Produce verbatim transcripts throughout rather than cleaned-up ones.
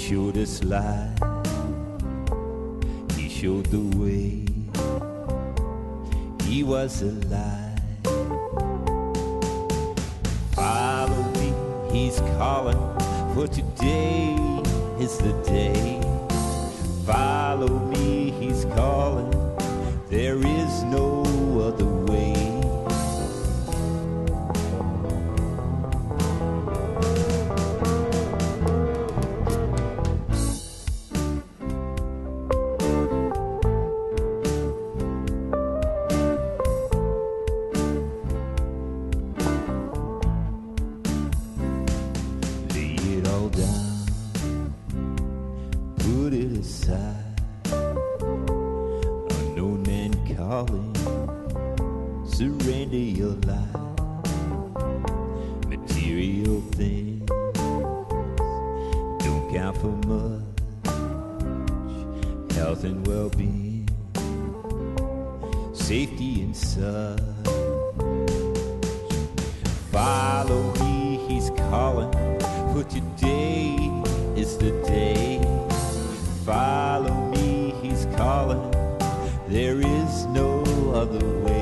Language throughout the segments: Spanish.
showed us light, he showed the way, he was alive. Follow me, he's calling, for today is the day. Follow me, he's calling, there is no other way. Surrender your life. Material things don't count for much. Health and well-being, safety and such. Follow me, he's calling, for today is the day. Follow me, he's calling, there is no other way.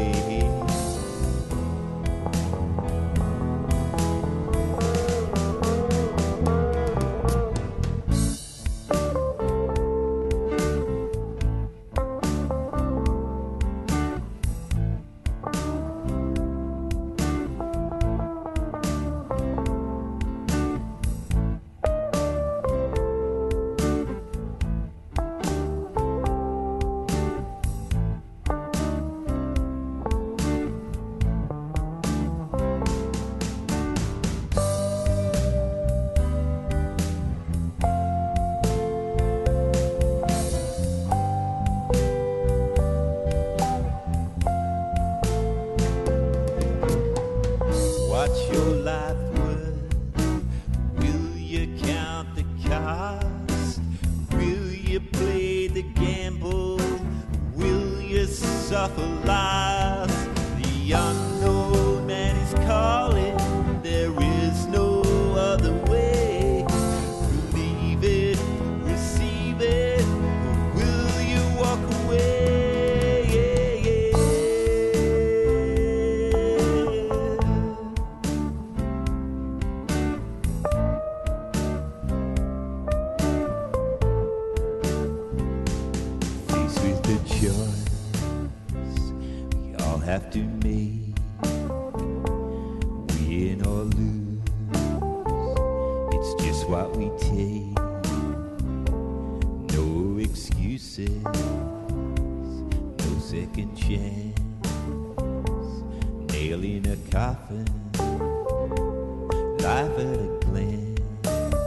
Have to make, win or lose, it's just what we take. No excuses, no second chance, nail in a coffin, life at a glance.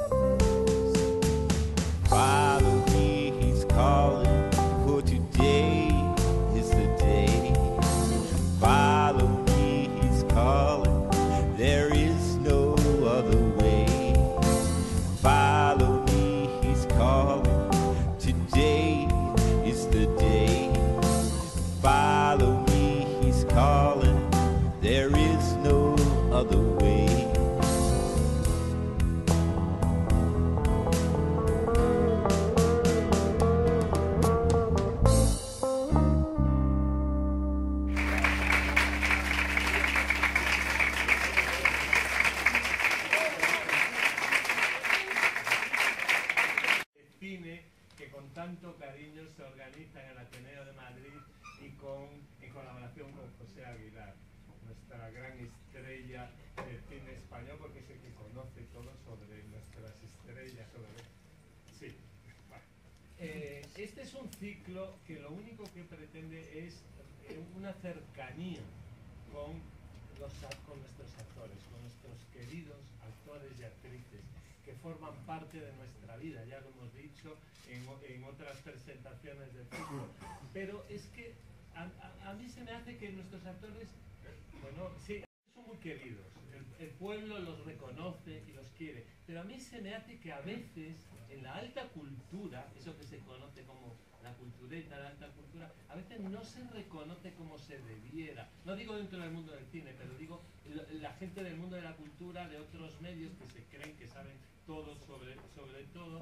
Follow me, he's calling, for today is the day. Follow me, he's calling, there is no other way. Follow me, he's calling, today is the day. Follow me, he's calling, there is no other way. Que con tanto cariño se organiza en el Ateneo de Madrid y con, en colaboración con José Aguilar, nuestra gran estrella del cine español, porque es el que conoce todo sobre nuestras estrellas. Sobre... Sí. Bueno. Eh, este es un ciclo que lo único que pretende es eh, una cercanía con, los, con nuestros actores, con nuestros queridos actores y actrices que forman parte de nuestra vida, ya lo hemos dicho en, en otras presentaciones de ciclo. Pero es que a, a, a mí se me hace que nuestros actores, bueno, sí, son muy queridos, el, el pueblo los reconoce y los quiere, pero a mí se me hace que a veces en la alta cultura, eso que se conoce como la cultureta, la alta cultura, a veces no se reconoce como se debiera. No digo dentro del mundo del cine, pero digo la gente del mundo de la cultura, de otros medios que se creen que saben todo sobre, sobre todo,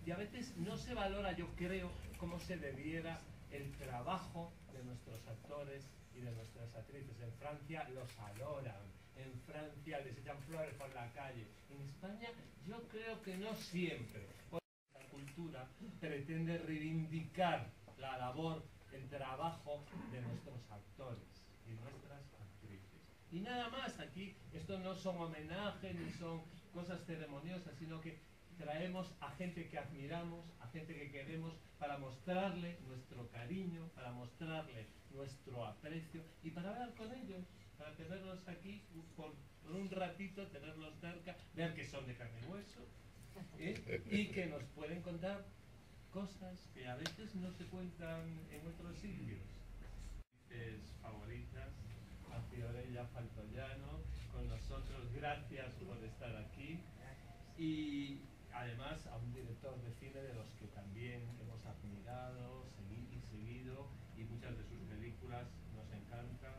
y a veces no se valora, yo creo, cómo se debiera el trabajo de nuestros actores y de nuestras actrices. En Francia los adoran, en Francia les echan flores por la calle. En España yo creo que no siempre. La cultura pretende reivindicar la labor, el trabajo de nuestros actores y nuestras actrices. Y nada más, aquí esto no son homenajes ni son cosas ceremoniosas, sino que traemos a gente que admiramos, a gente que queremos, para mostrarle nuestro cariño, para mostrarle nuestro aprecio y para hablar con ellos, para tenerlos aquí por, por un ratito, tenerlos cerca, ver que son de carne y hueso, ¿eh? Y que nos pueden contar cosas que a veces no se cuentan en otros sitios. Mis favoritas, a Fiorella Faltoiano, con nosotros, gracias por estar aquí. Y además a un director de cine de los que también hemos admirado y seguido, y muchas de sus películas nos encantan.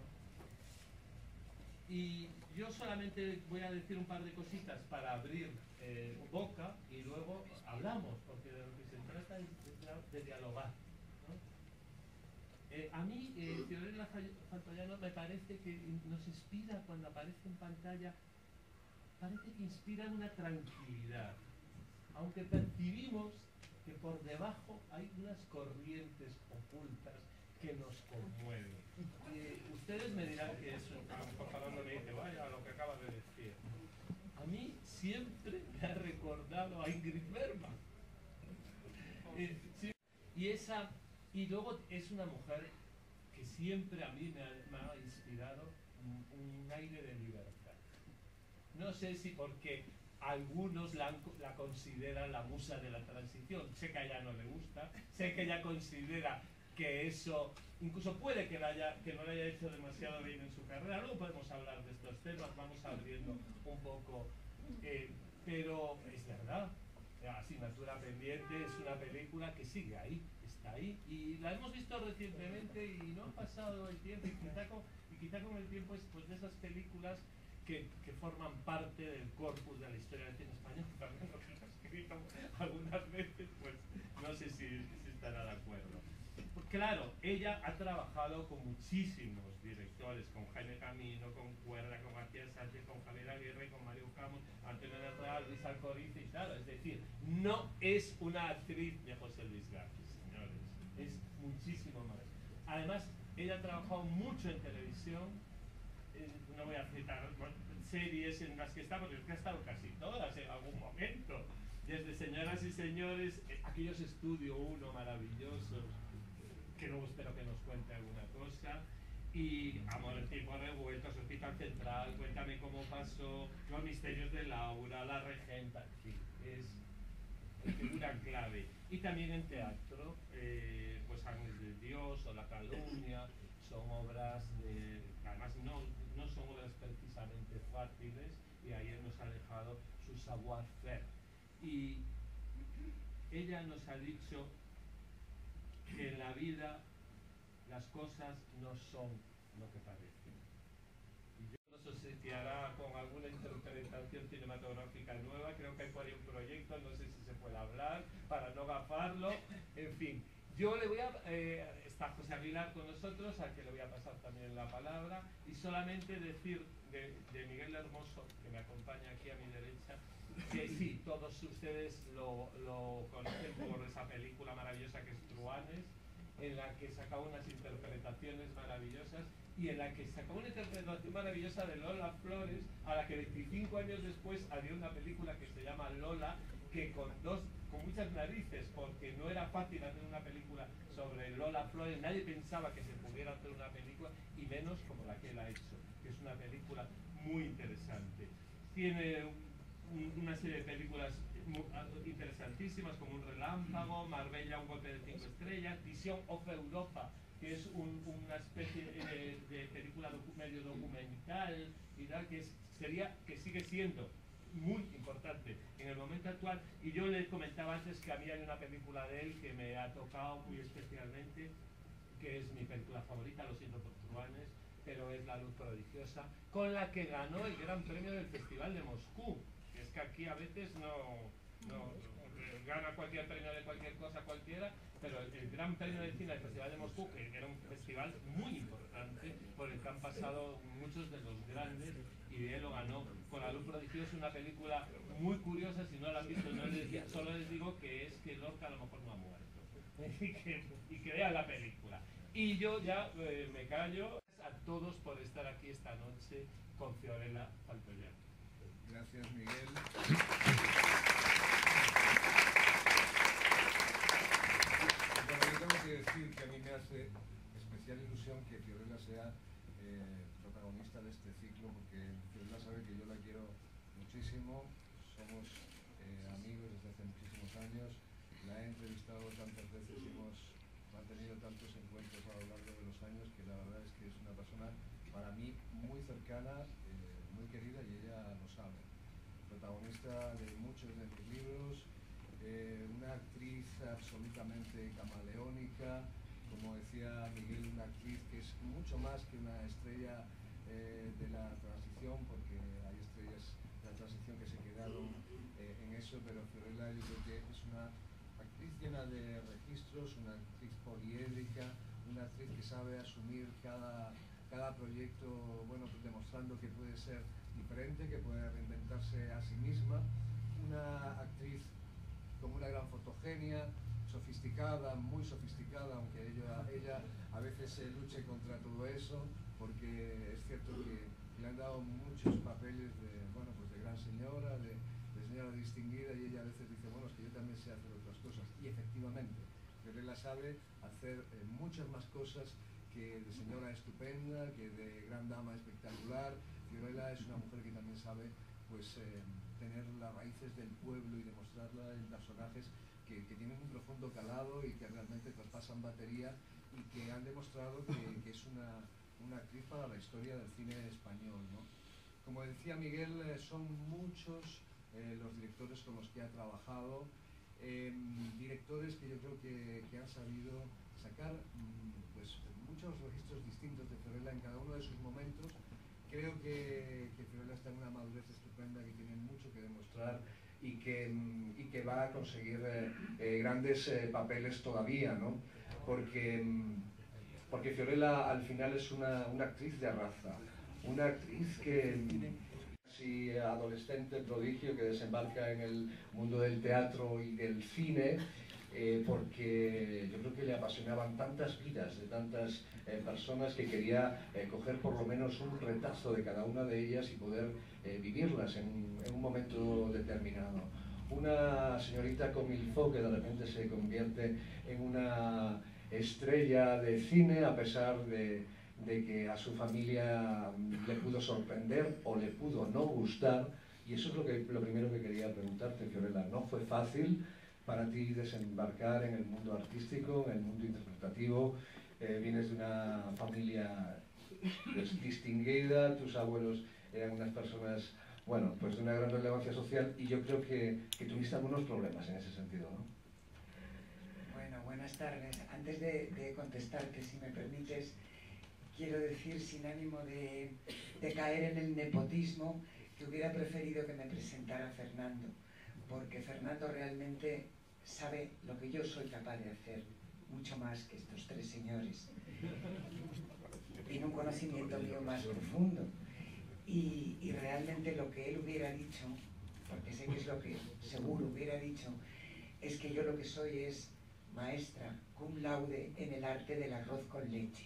Y yo solamente voy a decir un par de cositas para abrir eh, boca y luego hablamos, porque de lo que se trata es de, de dialogar, ¿no? Eh, a mí, eh, Fiorella Faltoiano me parece que nos inspira cuando aparece en pantalla, parece que inspira una tranquilidad, aunque percibimos que por debajo hay unas corrientes ocultas que nos conmueven. Eh, ustedes me dirán que eso, a lo mejor Fernando me dice, vaya, lo que acabas de decir. A mí siempre me ha recordado a Ingrid Bergman. Eh, sí, y, esa, y luego es una mujer que siempre a mí me ha, me ha inspirado un, un aire de libertad. No sé si porque algunos la, han, la consideran la musa de la transición. Sé que a ella no le gusta, sé que ella considera que eso incluso puede que, la haya, que no le haya hecho demasiado bien en su carrera. Luego podemos hablar de estos temas, vamos abriendo un poco, eh, pero es verdad, Asignatura Pendiente es una película que sigue ahí, está ahí, y la hemos visto recientemente y no ha pasado el tiempo, y quizá con, y quizá con el tiempo es pues, de esas películas que, que forman parte del corpus de la historia del cine español, que también lo que he escrito algunas veces, pues no sé si, si estará de acuerdo. Pues claro, ella ha trabajado con muchísimos directores, con Jaime Camino, con Cuerda, con Matías Sánchez, con Javier Aguirre, con Mario Camus, Antonio Real, Luis Alcorice y tal. Es decir, no es una actriz de José Luis García, señores, es muchísimo más. Además, ella ha trabajado mucho en televisión, eh, no voy a citar bueno, series en las que está, porque es que ha estado casi todas en algún momento. Desde Señoras y Señores, eh, aquellos Estudio uno maravillosos, que luego espero que nos cuente alguna cosa, y Amor en tiempo revuelto, Hospital Central, Cuéntame cómo pasó, Los misterios de Laura, La Regenta, en fin, es figura clave. Y también en teatro, eh, pues Ángeles de Dios o La Calumnia, son obras de, además no, no son obras precisamente fáciles, y ahí nos ha dejado su savoir-faire. Y ella nos ha dicho que en la vida las cosas no son lo que parecen. Y yo no sé si hará con alguna interpretación cinematográfica nueva, creo que hay por ahí un proyecto, no sé si se puede hablar, para no gafarlo, en fin. Yo le voy a... Eh, está José Aguilar con nosotros, al que le voy a pasar también la palabra, y solamente decir de, de Miguel Hermoso, que me acompaña aquí a mi derecha, que sí, todos ustedes lo, lo conocen por esa película maravillosa que es Truanes, en la que sacaba unas interpretaciones maravillosas y en la que sacaba una interpretación maravillosa de Lola Flores, a la que veinticinco años después había una película que se llama Lola, que con dos, con muchas narices, porque no era fácil hacer una película sobre Lola Flores, nadie pensaba que se pudiera hacer una película, y menos como la que él ha hecho, que es una película muy interesante. Tiene una serie de películas interesantísimas como Un relámpago, Marbella, Un golpe de cinco estrellas, Vision of Europa, que es un, una especie de, de película docu, medio documental y tal, que es, sería, que sigue siendo muy importante en el momento actual. Y yo le comentaba antes que a mí hay una película de él que me ha tocado muy especialmente, que es mi película favorita, lo siento por Truanes, pero es La luz prodigiosa, con la que ganó el Gran Premio del Festival de Moscú. Es que aquí a veces no, no gana cualquier premio de cualquier cosa cualquiera, pero el, el Gran Premio de Cine del Festival de Moscú, que era un festival muy importante por el que han pasado muchos de los grandes, y él lo ganó con La Luz Prodigiosa, una película muy curiosa. Si no la han visto, no les digo, solo les digo que es que Lorca a lo mejor no ha muerto y que, y que vean la película. Y yo ya eh, me callo. A todos por estar aquí esta noche con Fiorella Faltoyano. Gracias, Miguel. Bueno, yo tengo que decir que a mí me hace especial ilusión que Fiorella sea eh, protagonista de este ciclo, porque Fiorella sabe que yo la quiero muchísimo, somos eh, amigos desde hace muchísimos años, la he entrevistado tantas veces y hemos mantenido tantos encuentros a lo largo de los años que la verdad es que es una persona para mí muy cercana, eh, muy querida, y ella lo sabe. Protagonista de muchos de mis libros, eh, una actriz absolutamente camaleónica, como decía Miguel, una actriz que es mucho más que una estrella eh, de la transición, porque hay estrellas de la transición que se quedaron eh, en eso, pero Fiorella yo creo que es una actriz llena de registros, una actriz poliédrica, una actriz que sabe asumir cada, cada proyecto, bueno, pues demostrando que puede ser diferente, que puede reinventarse a sí misma, una actriz con una gran fotogenia, sofisticada, muy sofisticada, aunque ella, ella a veces se luche contra todo eso, porque es cierto que le han dado muchos papeles de, bueno, pues de gran señora, de, de señora distinguida, y ella a veces dice, bueno, es que yo también sé hacer otras cosas, y efectivamente, Fiorella sabe hacer eh, muchas más cosas que de señora estupenda, que de gran dama espectacular. Fiorella es una mujer que también sabe pues eh, tener las raíces del pueblo y demostrarla en personajes que, que tienen un profundo calado y que realmente traspasan batería y que han demostrado que, que es una, una actriz para la historia del cine español, ¿no? Como decía Miguel, eh, son muchos eh, los directores con los que ha trabajado, eh, directores que yo creo que, que han sabido sacar mm, pues, muchos registros distintos de Fiorella en cada uno de sus momentos. Creo que, que Fiorella está en una madurez estupenda, que tiene mucho que demostrar y que, y que va a conseguir eh, eh, grandes eh, papeles todavía, ¿no? Porque, porque Fiorella al final es una, una actriz de raza, una actriz que casi adolescente prodigio que desembarca en el mundo del teatro y del cine, eh, porque yo creo que le apasionaban tantas vidas de tantas eh, personas que quería eh, coger por lo menos un retazo de cada una de ellas y poder eh, vivirlas en, en un momento determinado. Una señorita comilfo que de repente se convierte en una estrella de cine a pesar de, de que a su familia le pudo sorprender o le pudo no gustar, y eso es lo, que, lo primero que quería preguntarte, Fiorella. ¿No fue fácil para ti desembarcar en el mundo artístico, en el mundo interpretativo? Eh, vienes de una familia pues, distinguida, tus abuelos eran unas personas, bueno, pues de una gran relevancia social, y yo creo que, que tuviste algunos problemas en ese sentido, ¿no? Bueno, buenas tardes. Antes de, de contestarte, si me permites, quiero decir, sin ánimo de, de caer en el nepotismo, que hubiera preferido que me presentara Fernando, porque Fernando realmente sabe lo que yo soy capaz de hacer, mucho más que estos tres señores. Tiene un conocimiento mío más profundo. Y, y realmente lo que él hubiera dicho, porque sé que es lo que seguro hubiera dicho, es que yo lo que soy es maestra cum laude en el arte del arroz con leche.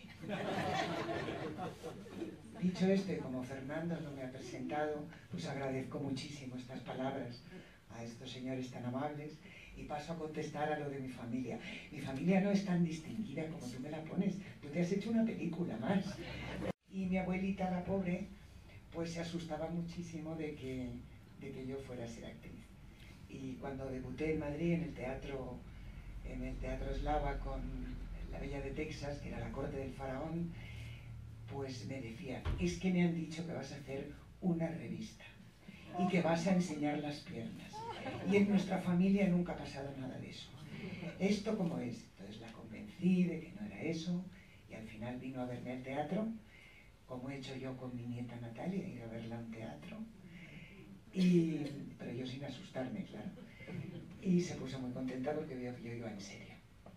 Dicho esto, y como Fernando no me ha presentado, pues agradezco muchísimo estas palabras a estos señores tan amables y paso a contestar a lo de mi familia. Mi familia no es tan distinguida como tú me la pones, tú te has hecho una película más. Y mi abuelita, la pobre, pues se asustaba muchísimo de que, de que yo fuera a ser actriz. Y cuando debuté en Madrid en el teatro, en el teatro Eslava con La Bella de Texas, que era la corte del faraón, pues me decía, es que me han dicho que vas a hacer una revista y que vas a enseñar las piernas. Y en nuestra familia nunca ha pasado nada de eso. ¿Esto cómo es? Entonces la convencí de que no era eso y al final vino a verme al teatro, como he hecho yo con mi nieta Natalia, ir a verla a un teatro, y, pero yo sin asustarme, claro. y se puso muy contenta porque vio que yo iba en serio.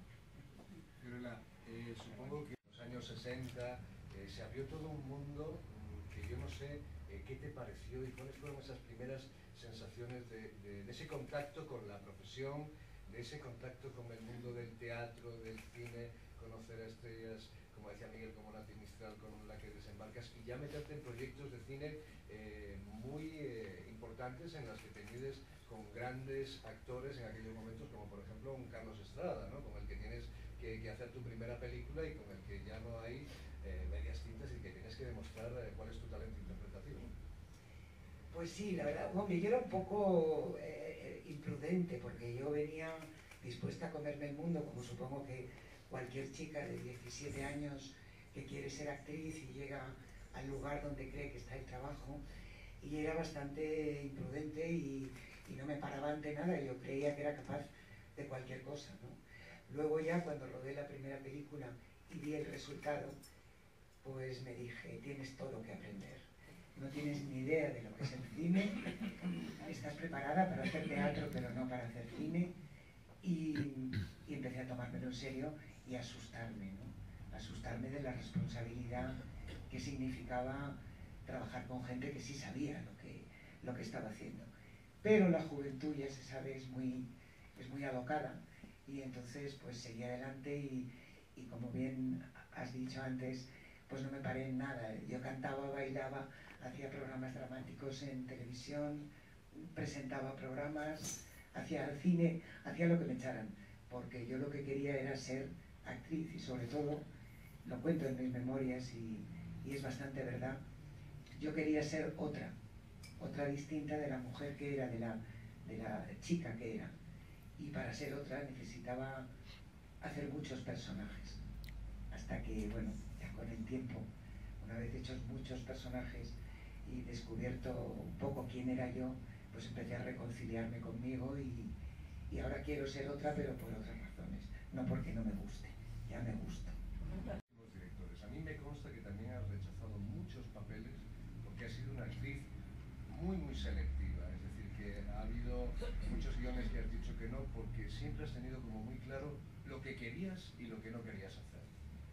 Fiorella, eh, supongo que en los años sesenta eh, se abrió todo un mundo mm, que yo no sé eh, qué te pareció y cuáles fueron esas primeras sensaciones de, de, de ese contacto con la profesión, de ese contacto con el mundo del teatro, del cine, conocer a estrellas, como decía Miguel, como Nati Mistral, con la que desembarcas, y ya meterte en proyectos de cine eh, muy eh, importantes en las que te mides con grandes actores en aquellos momentos, como por ejemplo un Carlos Estrada, ¿no? Con el que tienes que, que hacer tu primera película y con el que ya no hay eh, medias tintas y que tienes que demostrar eh, cuál es tu talento interpretativo. Pues sí, la verdad, hombre, yo era un poco eh, imprudente, porque yo venía dispuesta a comerme el mundo, como supongo que cualquier chica de diecisiete años que quiere ser actriz y llega al lugar donde cree que está el trabajo, y era bastante imprudente y, y no me paraba ante nada. Yo creía que era capaz de cualquier cosa, ¿no? Luego ya cuando rodé la primera película y vi el resultado, pues me dije, tienes todo que aprender. No tienes ni idea de lo que es el cine, estás preparada para hacer teatro pero no para hacer cine, y, y empecé a tomármelo en serio y a asustarme, ¿no? Asustarme de la responsabilidad que significaba trabajar con gente que sí sabía lo que, lo que estaba haciendo. Pero la juventud, ya se sabe, es muy, es muy alocada, y entonces pues seguí adelante y, y como bien has dicho antes, pues no me paré en nada. Yo cantaba, bailaba, hacía programas dramáticos en televisión, presentaba programas, hacía cine, hacía lo que me echaran, porque yo lo que quería era ser actriz, y sobre todo, lo cuento en mis memorias y, y es bastante verdad, yo quería ser otra, otra distinta de la mujer que era, de la, de la chica que era, y para ser otra necesitaba hacer muchos personajes, hasta que, bueno, ya con el tiempo, una vez hechos muchos personajes y descubierto un poco quién era yo, pues empecé a reconciliarme conmigo y, y ahora quiero ser otra, pero por otras razones, no porque no me guste, ya me gusta. Los directores, a mí me consta que también has rechazado muchos papeles porque has sido una actriz muy muy selectiva, es decir, que ha habido muchos guiones que has dicho que no porque siempre has tenido como muy claro lo que querías y lo que no querías hacer.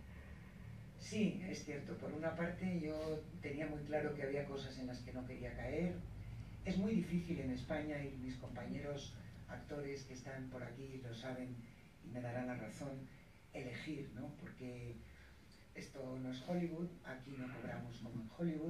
Sí, es cierto. Por una parte yo tenía muy claro que había cosas en las que no quería caer. Es muy difícil en España, y mis compañeros actores que están por aquí lo saben y me darán la razón, elegir, ¿no? Porque esto no es Hollywood, aquí no cobramos como en Hollywood,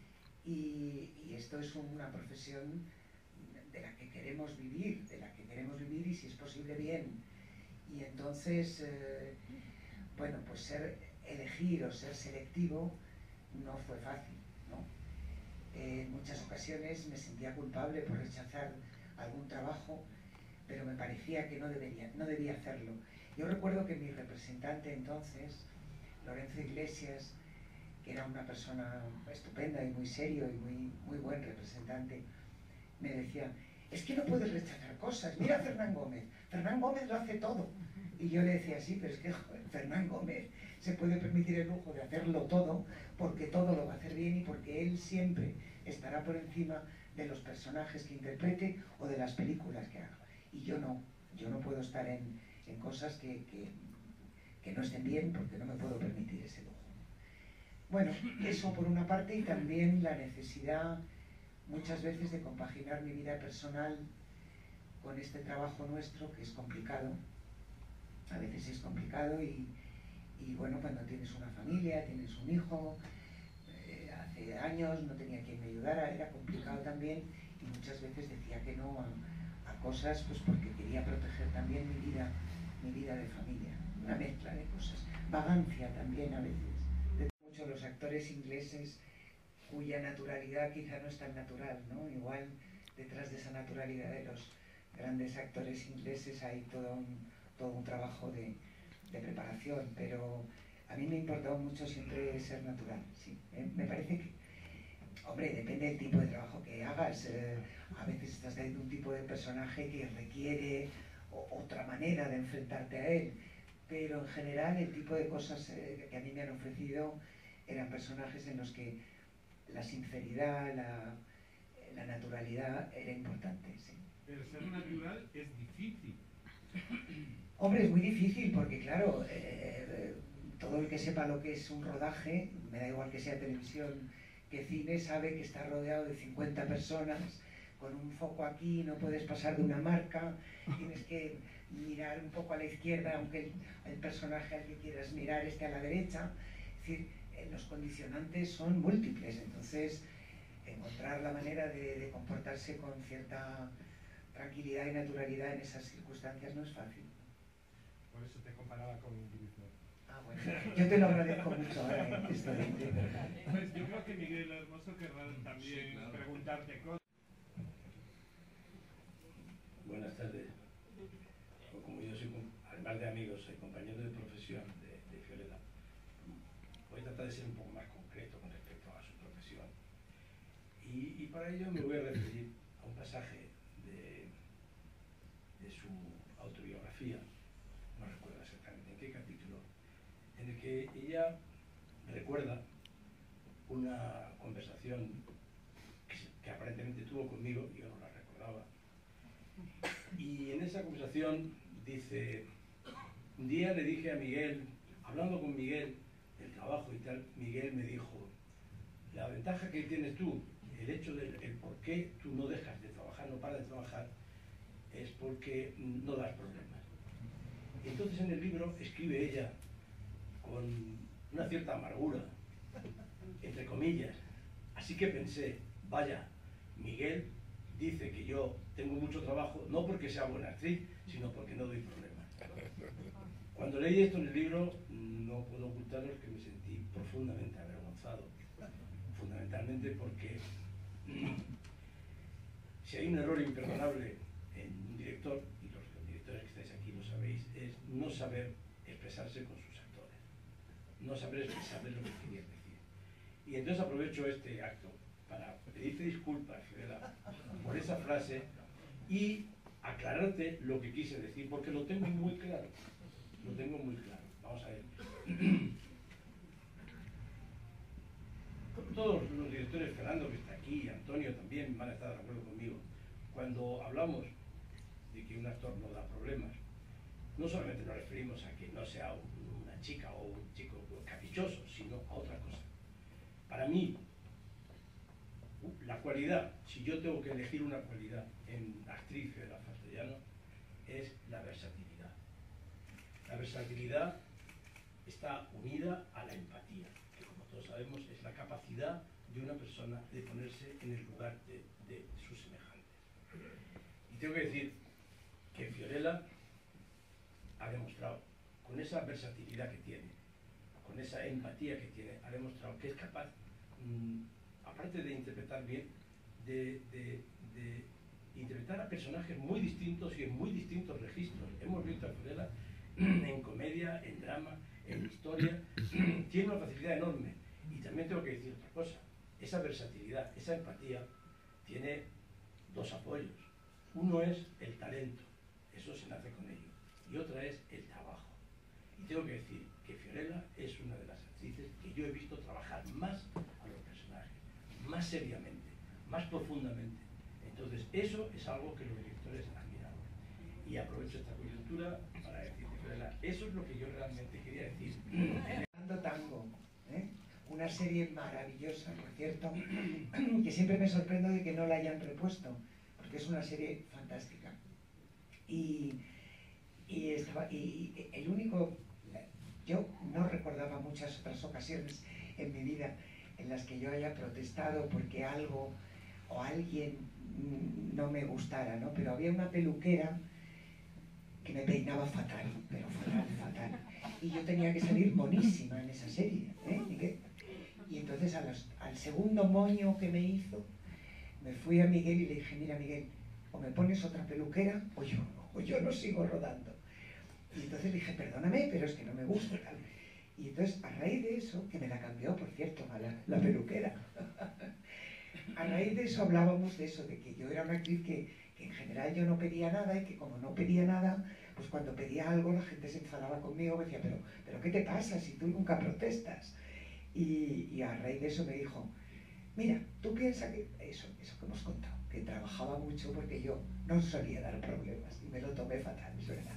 y, y esto es una profesión de la que queremos vivir, de la que queremos vivir y si es posible bien. Y entonces, eh, bueno, pues ser elegir o ser selectivo no fue fácil, ¿no? Eh, en muchas ocasiones me sentía culpable por rechazar algún trabajo, pero me parecía que no debería, no debía hacerlo. Yo recuerdo que mi representante entonces, Lorenzo Iglesias, que era una persona estupenda y muy serio y muy, muy buen representante, me decía, es que no puedes rechazar cosas, mira a Fernán Gómez, Fernán Gómez lo hace todo. Y yo le decía, sí, pero es que joder, Fernán Gómez se puede permitir el lujo de hacerlo todo porque todo lo va a hacer bien y porque él siempre estará por encima de los personajes que interprete o de las películas que haga. Y yo no, yo no puedo estar en, en cosas que, que, que no estén bien porque no me puedo permitir ese lujo. Bueno, eso por una parte, y también la necesidad muchas veces de compaginar mi vida personal con este trabajo nuestro, que es complicado. A veces es complicado y, y bueno, cuando tienes una familia, tienes un hijo, eh, hace años no tenía quien me ayudara, era complicado también, y muchas veces decía que no a, a cosas pues porque quería proteger también mi vida, mi vida de familia, una mezcla de cosas, vagancia también a veces. De muchos los actores ingleses cuya naturalidad quizá no es tan natural, ¿no? Igual detrás de esa naturalidad de los grandes actores ingleses hay todo un todo un trabajo de, de preparación, pero a mí me ha importado mucho siempre ser natural, sí. Eh, me parece que, hombre, depende del tipo de trabajo que hagas, eh, a veces estás haciendo un tipo de personaje que requiere o, otra manera de enfrentarte a él, pero en general el tipo de cosas eh, que a mí me han ofrecido eran personajes en los que la sinceridad, la, la naturalidad era importante, sí. Pero ser natural es difícil. Hombre, es muy difícil porque, claro, eh, todo el que sepa lo que es un rodaje, me da igual que sea televisión que cine, sabe que está rodeado de cincuenta personas, con un foco aquí, no puedes pasar de una marca, tienes que mirar un poco a la izquierda, aunque el, el personaje al que quieras mirar esté a la derecha. Es decir, eh, los condicionantes son múltiples, entonces encontrar la manera de, de comportarse con cierta tranquilidad y naturalidad en esas circunstancias no es fácil. Por eso te comparaba con un director. Ah, bueno, yo te lo agradezco mucho ahora, esto de, de verdad. Pues yo creo que Miguel Hermoso querrá también Sí, claro. preguntarte cosas. Buenas tardes. O como yo soy, además de amigos, soy compañero de profesión de, de Fiorella, voy a tratar de ser un poco más concreto con respecto a su profesión. Y, y para ello me voy a referir a un pasaje de, de su autobiografía, no recuerdo exactamente en qué capítulo, en el que ella recuerda una conversación que, que aparentemente tuvo conmigo, y yo no la recordaba. Y en esa conversación dice, un día le dije a Miguel, hablando con Miguel del trabajo y tal, Miguel me dijo, la ventaja que tienes tú, el hecho del el por qué tú no dejas de trabajar, no paras de trabajar, es porque no das problemas. Y entonces en el libro escribe ella con una cierta amargura, entre comillas. Así que pensé, vaya, Miguel dice que yo tengo mucho trabajo, no porque sea buena actriz, sino porque no doy problemas. Cuando leí esto en el libro, no puedo ocultaros que me sentí profundamente avergonzado, fundamentalmente porque si hay un error imperdonable en un director, y los, los directores que estáis aquí lo sabéis, es no saber expresarse con sus actores, no saber expresarles lo que querían decir. Y entonces aprovecho este acto para pedirte disculpas, Fiorella, por esa frase y aclararte lo que quise decir, porque lo tengo muy claro, lo tengo muy claro. Vamos a ver. Todos los directores, Fernando que está aquí, Antonio también van a estar de acuerdo conmigo, cuando hablamos de que un actor no da problemas, no solamente nos referimos a que no sea una chica o un chico caprichoso, sino a otra cosa. Para mí, la cualidad, si yo tengo que elegir una cualidad en actriz de la Castellano, es la versatilidad. La versatilidad está unida a la empatía, que como todos sabemos es la capacidad de una persona de ponerse en el lugar de, de sus semejantes. Y tengo que decir que Fiorella ha demostrado, con esa versatilidad que tiene, con esa empatía que tiene, ha demostrado que es capaz, mmm, aparte de interpretar bien, de, de, de interpretar a personajes muy distintos y en muy distintos registros. Hemos visto a Fiorella en comedia, en drama, en historia, tiene una facilidad enorme. Y también tengo que decir otra cosa, esa versatilidad, esa empatía, tiene dos apoyos. Uno es el talento, eso se nace con ello, y otra es el trabajo. Y tengo que decir que Fiorella es una de las actrices que yo he visto trabajar más a los personajes, más seriamente, más profundamente. Entonces eso es algo que los directores admiramos. Y aprovecho esta coyuntura para decir que Fiorella, eso es lo que yo realmente quería decir. Tango, ¿eh? Una serie maravillosa, por cierto, que siempre me sorprendo de que no la hayan repuesto, porque es una serie fantástica. Y, y, estaba, y el único, yo no recordaba muchas otras ocasiones en mi vida en las que yo haya protestado porque algo o alguien no me gustara, ¿no? Pero había una peluquera que me peinaba fatal, pero fatal, fatal. Y yo tenía que salir monísima en esa serie, ¿eh, Miguel? Y entonces a los, al segundo moño que me hizo, me fui a Miguel y le dije, mira Miguel, o me pones otra peluquera o yo, o yo no sigo rodando. Y entonces dije, perdóname, pero es que no me gusta tal. Y entonces, a raíz de eso, que me la cambió, por cierto, a la, la peluquera, a raíz de eso hablábamos de eso, de que yo era una actriz que, que en general yo no pedía nada y que como no pedía nada, pues cuando pedía algo la gente se enfadaba conmigo, me decía, pero, pero ¿qué te pasa si tú nunca protestas? Y, y a raíz de eso me dijo, mira, tú piensas que eso, eso que hemos contado, que trabajaba mucho porque yo no solía dar problemas y me lo tomé fatal, es verdad.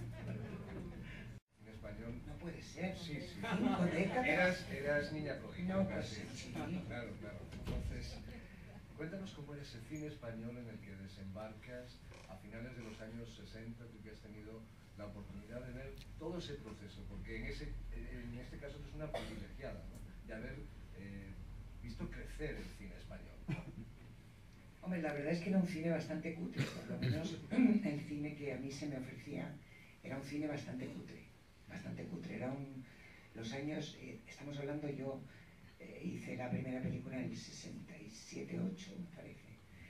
En español. No puede ser. Sí, sí. Cinco décadas. Eras, eras niña prodigio. No, pues casi. sí. Claro, claro. Entonces, cuéntanos cómo era ese cine español en el que desembarcas a finales de los años sesenta, tú que has tenido la oportunidad de ver todo ese proceso, porque en, ese, en este caso es una privilegiada, ¿no? De haber eh, visto crecer el cine español. Hombre, la verdad es que era un cine bastante cutre, por lo menos el cine que a mí se me ofrecía era un cine bastante cutre, bastante cutre. Era un, los años, eh, estamos hablando, yo eh, hice la primera película en el sesenta y siete, ocho, me parece.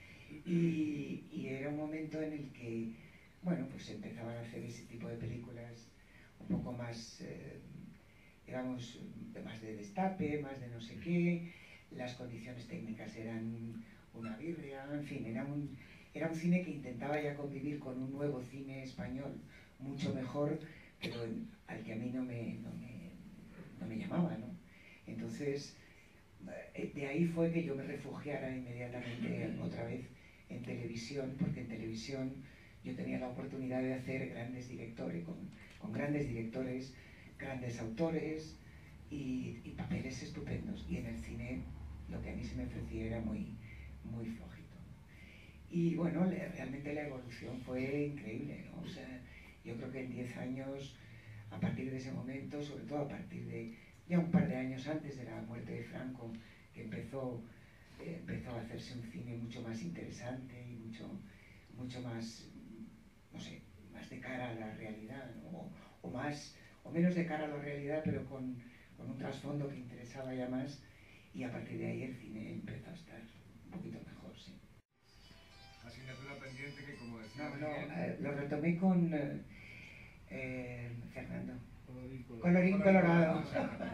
Y, y era un momento en el que, bueno, pues empezaban a hacer ese tipo de películas un poco más, eh, digamos, más de destape, más de no sé qué, las condiciones técnicas eran una birria, en fin, era un, era un cine que intentaba ya convivir con un nuevo cine español mucho mejor, pero al que a mí no me, no me, no me llamaba, ¿no? Entonces, de ahí fue que yo me refugiara inmediatamente otra vez en televisión, porque en televisión yo tenía la oportunidad de hacer grandes directores, con, con grandes directores, grandes autores y, y papeles estupendos. Y en el cine lo que a mí se me ofrecía era muy, muy flojito. Y bueno, le, realmente la evolución fue increíble, ¿no? O sea, yo creo que en diez años, a partir de ese momento, sobre todo a partir de ya un par de años antes de la muerte de Franco, que empezó, eh, empezó a hacerse un cine mucho más interesante y mucho, mucho más, no sé, más de cara a la realidad, ¿no? o, o, más, o menos de cara a la realidad, pero con, con un trasfondo que interesaba ya más, y a partir de ahí el cine empezó a estar un poquito mejor, sí. Asignatura pendiente que, como decía No, no, Miguel, eh, lo retomé con eh, eh, Fernando. Colorín colorado. Colorín colorado. Exacto.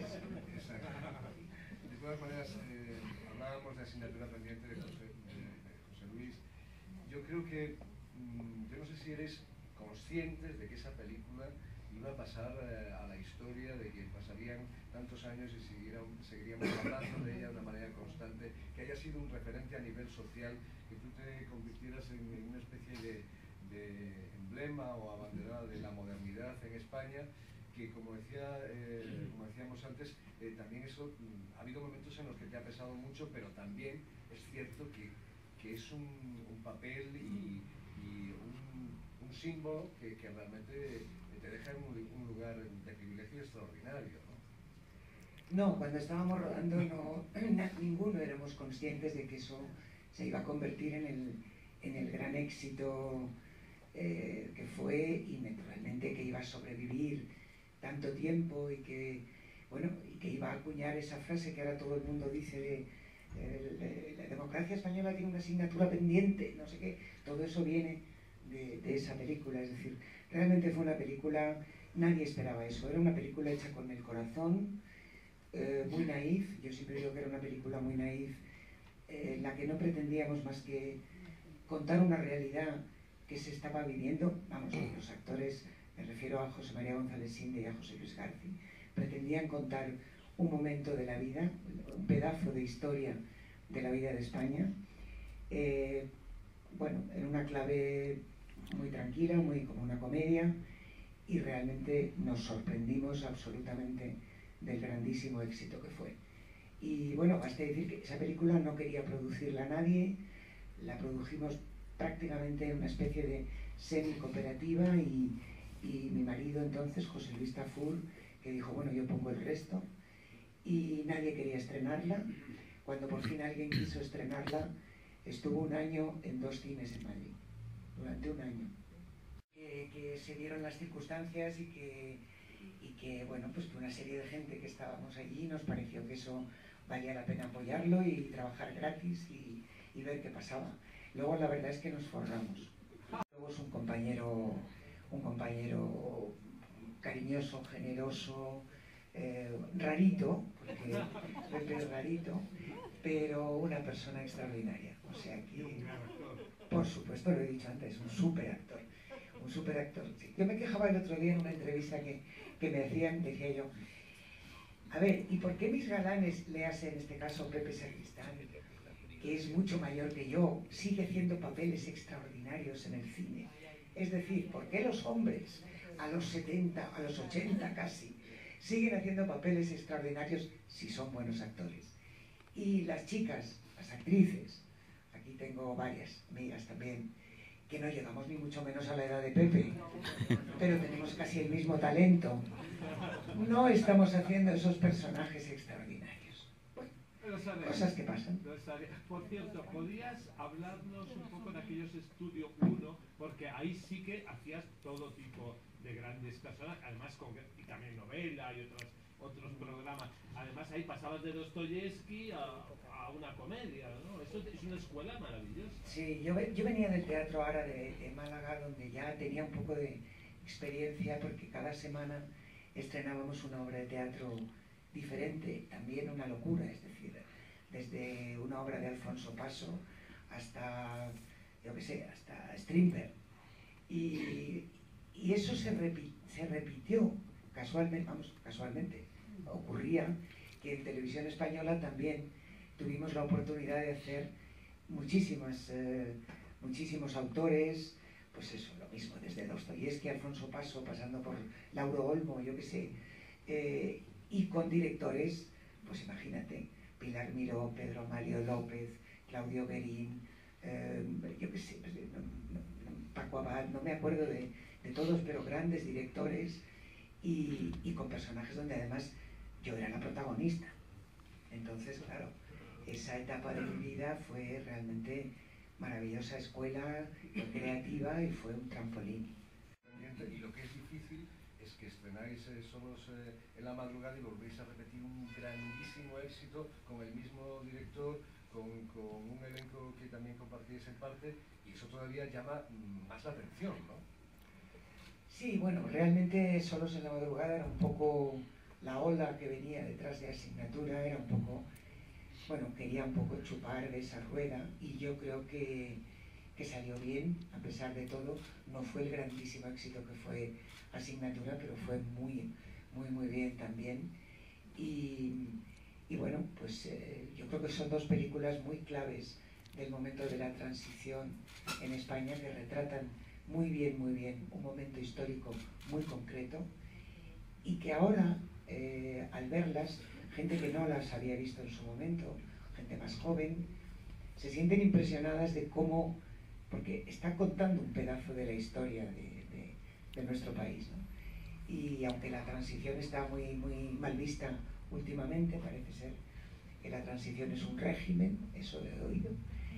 De todas maneras, eh, hablábamos de asignatura pendiente de José, de, de José Luis. Yo creo que, mmm, yo no sé si eres conscientes de que esa película iba a pasar eh, a la historia, de que pasarían tantos años y siguiera, seguiríamos hablando de ella de una manera constante, que haya sido un referente a nivel social, que tú te convirtieras en, en una especie de, de emblema o abanderada de la modernidad en España, que como, decía, eh, como decíamos antes, eh, también eso, mm, ha habido momentos en los que te ha pesado mucho, pero también es cierto que, que es un, un papel y, y un, un símbolo que, que realmente te deja en un, un lugar de privilegio extraordinario, ¿no? No, cuando estábamos rodando no, ninguno éramos conscientes de que eso se iba a convertir en el, en el gran éxito eh, que fue, y naturalmente que iba a sobrevivir tanto tiempo y que, bueno, y que iba a acuñar esa frase que ahora todo el mundo dice de, de, de la democracia española tiene una asignatura pendiente, no sé qué, todo eso viene de, de esa película. Es decir, realmente fue una película, nadie esperaba eso, era una película hecha con el corazón, eh, muy naif. Yo siempre digo que era una película muy naif, eh, en la que no pretendíamos más que contar una realidad que se estaba viviendo. Vamos, los actores, me refiero a José María González Sinde y a José Luis García, pretendían contar un momento de la vida, un pedazo de historia de la vida de España, eh, bueno, en una clave muy tranquila, muy como una comedia, y realmente nos sorprendimos absolutamente del grandísimo éxito que fue. Y bueno, basta decir que esa película no quería producirla nadie, la produjimos prácticamente en una especie de semi-cooperativa, y, y mi marido entonces, José Luis Tafur, que dijo, bueno, yo pongo el resto, y nadie quería estrenarla. Cuando por fin alguien quiso estrenarla, estuvo un año en dos cines en Madrid, durante un año. Que, que se dieron las circunstancias y que, y que, bueno, pues que una serie de gente que estábamos allí nos pareció que eso valía la pena apoyarlo y trabajar gratis y, y ver qué pasaba. Luego la verdad es que nos forramos. Luego es un compañero, un compañero cariñoso, generoso, eh, rarito, porque Pepe es rarito, pero una persona extraordinaria. O sea que, por supuesto, lo he dicho antes, un súper actor. Un súper actor. Yo me quejaba el otro día en una entrevista que, que me hacían, decía yo, a ver, ¿y por qué mis galanes, le hace en este caso Pepe Sacristán, que es mucho mayor que yo, sigue haciendo papeles extraordinarios en el cine. Es decir, ¿por qué los hombres a los setenta, a los ochenta casi, siguen haciendo papeles extraordinarios si son buenos actores? Y las chicas, las actrices, aquí tengo varias amigas también, que no llegamos ni mucho menos a la edad de Pepe, pero tenemos casi el mismo talento. No estamos haciendo esos personajes extraordinarios. Bueno, cosas que pasan. Por cierto, ¿podrías hablarnos un poco de aquellos Estudio uno? Porque ahí sí que hacías todo tipo de grandes personajes, además con, y también novela y otros, otros programas. Además ahí pasabas de Dostoyevsky a, a una comedia, ¿no? Eso es una escuela maravillosa. Sí, yo, yo venía del teatro ahora de, de Málaga, donde ya tenía un poco de experiencia, porque cada semana estrenábamos una obra de teatro diferente, también una locura, es decir, desde una obra de Alfonso Paso hasta, yo qué sé, hasta Strindberg. Y, y eso se, repi, se repitió casualmente, vamos, casualmente, ocurría que en Televisión Española también tuvimos la oportunidad de hacer muchísimas, eh, muchísimos autores, pues eso, lo mismo, desde Dostoyevsky, Alfonso Paso, pasando por Lauro Olmo, yo qué sé, eh, y con directores, pues imagínate, Pilar Miró, Pedro Mario López, Claudio Guerín, eh, yo qué sé, no, no, no, Paco Abad, no me acuerdo de, de todos, pero grandes directores, y, y con personajes donde además yo era la protagonista. Entonces, claro, esa etapa de mi vida fue realmente maravillosa escuela, fue creativa y fue un trampolín. Y lo que es difícil es que estrenáis eh, Solos eh, en la madrugada y volvéis a repetir un grandísimo éxito con el mismo director, con, con un elenco que también compartíais en parte, y eso todavía llama más la atención, ¿no? Sí, bueno, realmente Solos en la madrugada era un poco la ola que venía detrás de Asignatura, era un poco, bueno, quería un poco chupar de esa rueda, y yo creo que, que salió bien, a pesar de todo. No fue el grandísimo éxito que fue Asignatura, pero fue muy, muy, muy bien también. Y, y bueno, pues eh, yo creo que son dos películas muy claves del momento de la transición en España, que retratan muy bien, muy bien un momento histórico muy concreto, y que ahora, eh, al verlas, gente que no las había visto en su momento, gente más joven, se sienten impresionadas de cómo, porque está contando un pedazo de la historia de, de, de nuestro país, ¿no? Y aunque la transición está muy, muy mal vista últimamente, parece ser que la transición es un régimen, eso he oído,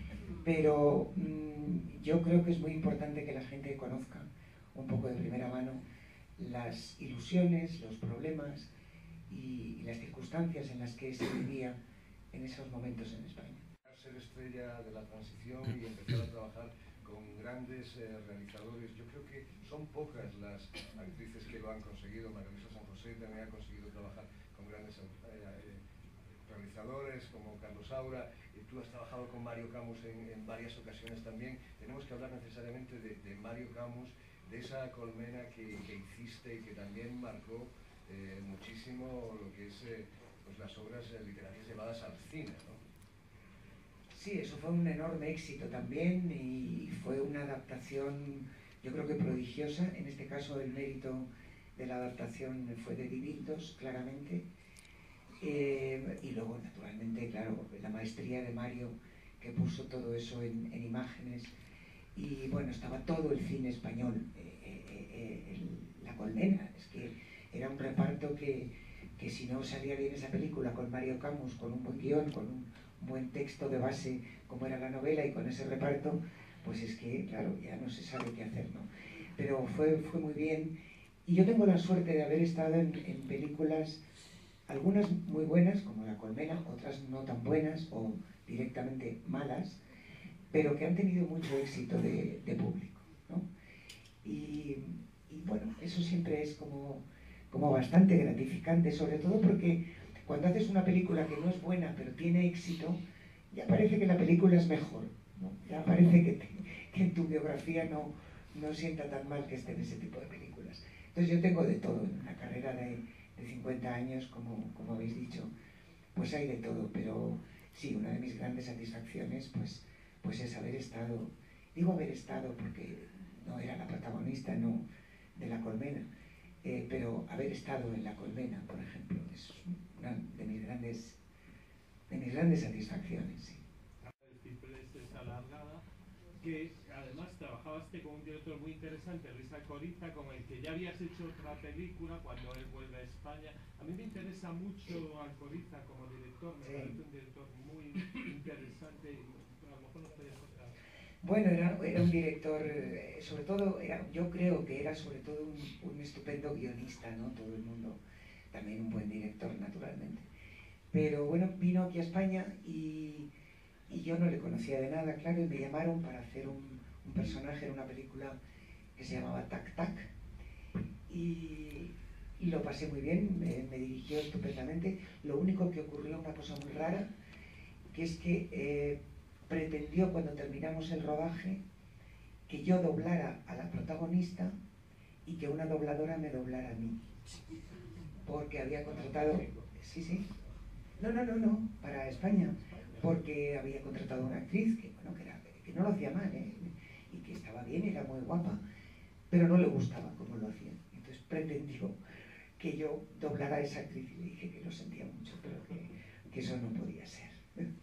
pero mmm, yo creo que es muy importante que la gente conozca un poco de primera mano las ilusiones, los problemas y, y las circunstancias en las que se vivía en esos momentos en España. Ser estrella de la transición y empezar a trabajar con grandes eh, realizadores, yo creo que son pocas las actrices que lo han conseguido. María Luisa San José también ha conseguido trabajar con grandes eh, eh, realizadores como Carlos Saura, y tú has trabajado con Mario Camus en, en varias ocasiones también. Tenemos que hablar necesariamente de, de Mario Camus, de esa colmena que, que hiciste y que también marcó eh, muchísimo lo que es eh, pues las obras eh, literarias llevadas al cine, ¿no? Sí, eso fue un enorme éxito también, y fue una adaptación, yo creo que prodigiosa. En este caso el mérito de la adaptación fue de Divindos, claramente. Eh, y luego, naturalmente, claro, la maestría de Mario, que puso todo eso en, en imágenes. Y bueno, estaba todo el cine español, eh, eh, eh, el, La Colmena. Es que era un reparto que, que si no salía bien esa película con Mario Camus, con un buen guión, con un buen texto de base como era la novela, y con ese reparto, pues es que, claro, ya no se sabe qué hacer, ¿no? Pero fue, fue muy bien, y yo tengo la suerte de haber estado en, en películas, algunas muy buenas, como La Colmena, otras no tan buenas o directamente malas, pero que han tenido mucho éxito de, de público, ¿no? Y, y bueno, eso siempre es como, como bastante gratificante, sobre todo porque cuando haces una película que no es buena pero tiene éxito, ya parece que la película es mejor, ¿no? Ya parece que, te, que en tu biografía no, no sienta tan mal que esté en ese tipo de películas. Entonces yo tengo de todo, en una carrera de, de cincuenta años, como, como habéis dicho, pues hay de todo, pero sí, una de mis grandes satisfacciones pues, pues es haber estado, digo haber estado porque no era la protagonista, no, de La Colmena, eh, pero haber estado en La Colmena, por ejemplo, es una de mis grandes, de mis grandes satisfacciones, sí. El Ciprés es alargada, que además trabajaste con un director muy interesante, Luis Alcoriza, con el que ya habías hecho otra película cuando él vuelve a España. A mí me interesa mucho Alcoriza como director, me Sí. parece un director muy interesante y a lo mejor nos podías contar. Bueno, era, era un director, eh, sobre todo, era, yo creo que era sobre todo un, un estupendo guionista, ¿no? Todo el mundo, también un buen director, naturalmente. Pero bueno, vino aquí a España y, y yo no le conocía de nada, claro, y me llamaron para hacer un, un personaje en una película que se llamaba Tac Tac. Y, y lo pasé muy bien, me, me dirigió estupendamente. Lo único que ocurrió, una cosa muy rara, que es que eh, pretendió cuando terminamos el rodaje que yo doblara a la protagonista y que una dobladora me doblara a mí. Porque había contratado... Sí, sí. No, no, no, no, para España. Porque había contratado a una actriz que, bueno, que, era, que no lo hacía mal, ¿eh? Y que estaba bien, era muy guapa, pero no le gustaba cómo lo hacía. Entonces pretendió que yo doblara a esa actriz y le dije que lo sentía mucho, pero que, que eso no podía ser.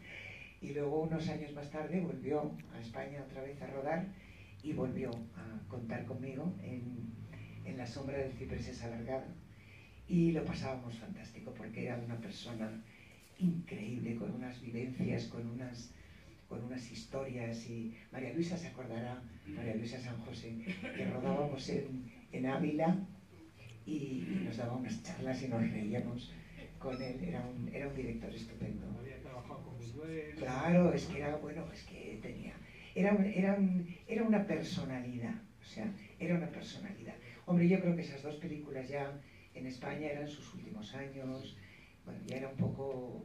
Y luego, unos años más tarde, volvió a España otra vez a rodar y volvió a contar conmigo en, en La sombra del ciprés es alargada. Y lo pasábamos fantástico porque era una persona increíble, con unas vivencias, con unas, con unas historias. Y María Luisa se acordará, María Luisa San José, que rodábamos en, en Ávila y, y nos daba unas charlas y nos reíamos con él. Era un, era un director estupendo. Había trabajado con Miguel. Claro, es que era, bueno, es que tenía, era, un, era, un, era una personalidad, o sea, era una personalidad. Hombre, yo creo que esas dos películas ya en España eran sus últimos años, bueno, ya era un poco,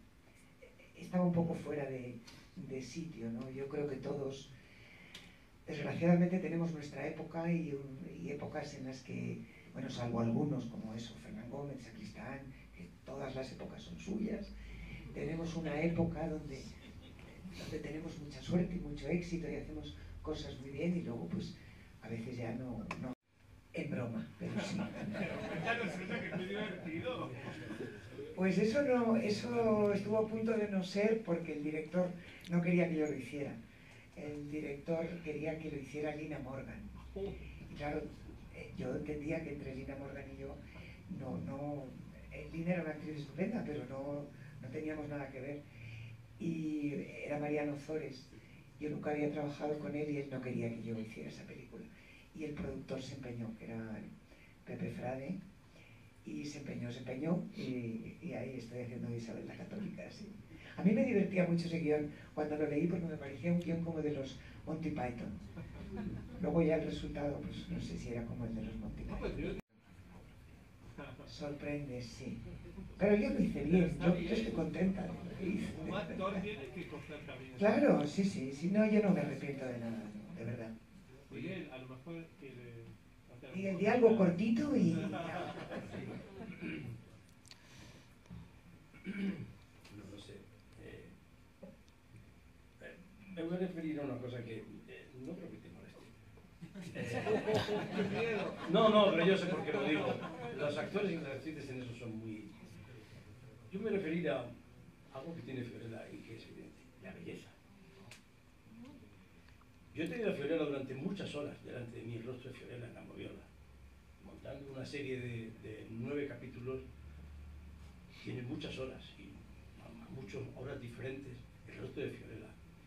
estaba un poco fuera de, de sitio, ¿no? Yo creo que todos, desgraciadamente, tenemos nuestra época y, un, y épocas en las que, bueno, salvo algunos como eso, Fernán Gómez, Sacristán, que todas las épocas son suyas, tenemos una época donde, donde tenemos mucha suerte y mucho éxito y hacemos cosas muy bien y luego pues a veces ya no, no en broma, pero sí. Cuéntanos eso, que es muy divertido. Pues eso no, eso estuvo a punto de no ser porque el director no quería que yo lo hiciera. El director quería que lo hiciera Lina Morgan. Y claro, yo entendía que entre Lina Morgan y yo no, no, Lina era una actriz estupenda, pero no, no teníamos nada que ver. Y era Mariano Zores. Yo nunca había trabajado con él y él no quería que yo hiciera esa película. Y el productor se empeñó, que era Pepe Frade, y se empeñó, se empeñó, y, y ahí estoy haciendo de Isabel la Católica, sí. A mí me divertía mucho ese guión cuando lo leí porque me parecía un guión como de los Monty Python. Luego ya el resultado, pues no sé si era como el de los Monty Python. Sorprende, sí. Pero yo lo hice bien, yo, yo estoy contenta de lo que hice. Un actor tiene que coger también. Claro, sí, sí, sí, no, yo no me arrepiento de nada, no, de verdad. Miguel, a lo mejor quiere hacer Miguel, di algo cortito y... No lo sé. Eh, eh, me voy a referir a una cosa que eh, no creo que te moleste. Eh, no, no, pero yo sé por qué lo digo. Los actores y las actrices en eso son muy... Yo me refería a algo que tiene Fiorella y que es evidente, la belleza. Yo he tenido a Fiorella durante muchas horas delante de mí, el rostro de Fiorella en la moviola, montando una serie de, de nueve capítulos. Tiene muchas horas y muchas horas diferentes el rostro de Fiorella.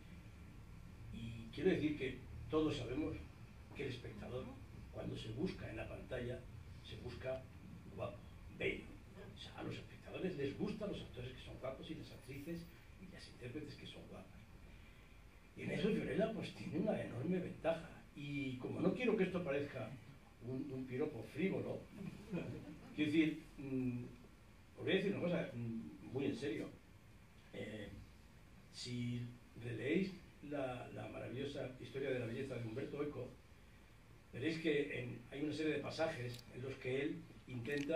Y quiero decir que todos sabemos que el espectador, cuando se busca en la pantalla, se busca guapo, bello. O sea, a los espectadores les gustan los actores que son guapos y las actrices y las intérpretes que son guapas. Y en eso Fiorella pues tiene una enorme ventaja. Y como no quiero que esto parezca un, un piropo frívolo, quiero decir, mmm, os voy a decir una cosa mmm, muy en serio. Eh, si releéis la, la maravillosa historia de la belleza de Umberto Eco, veréis que en, hay una serie de pasajes en los que él intenta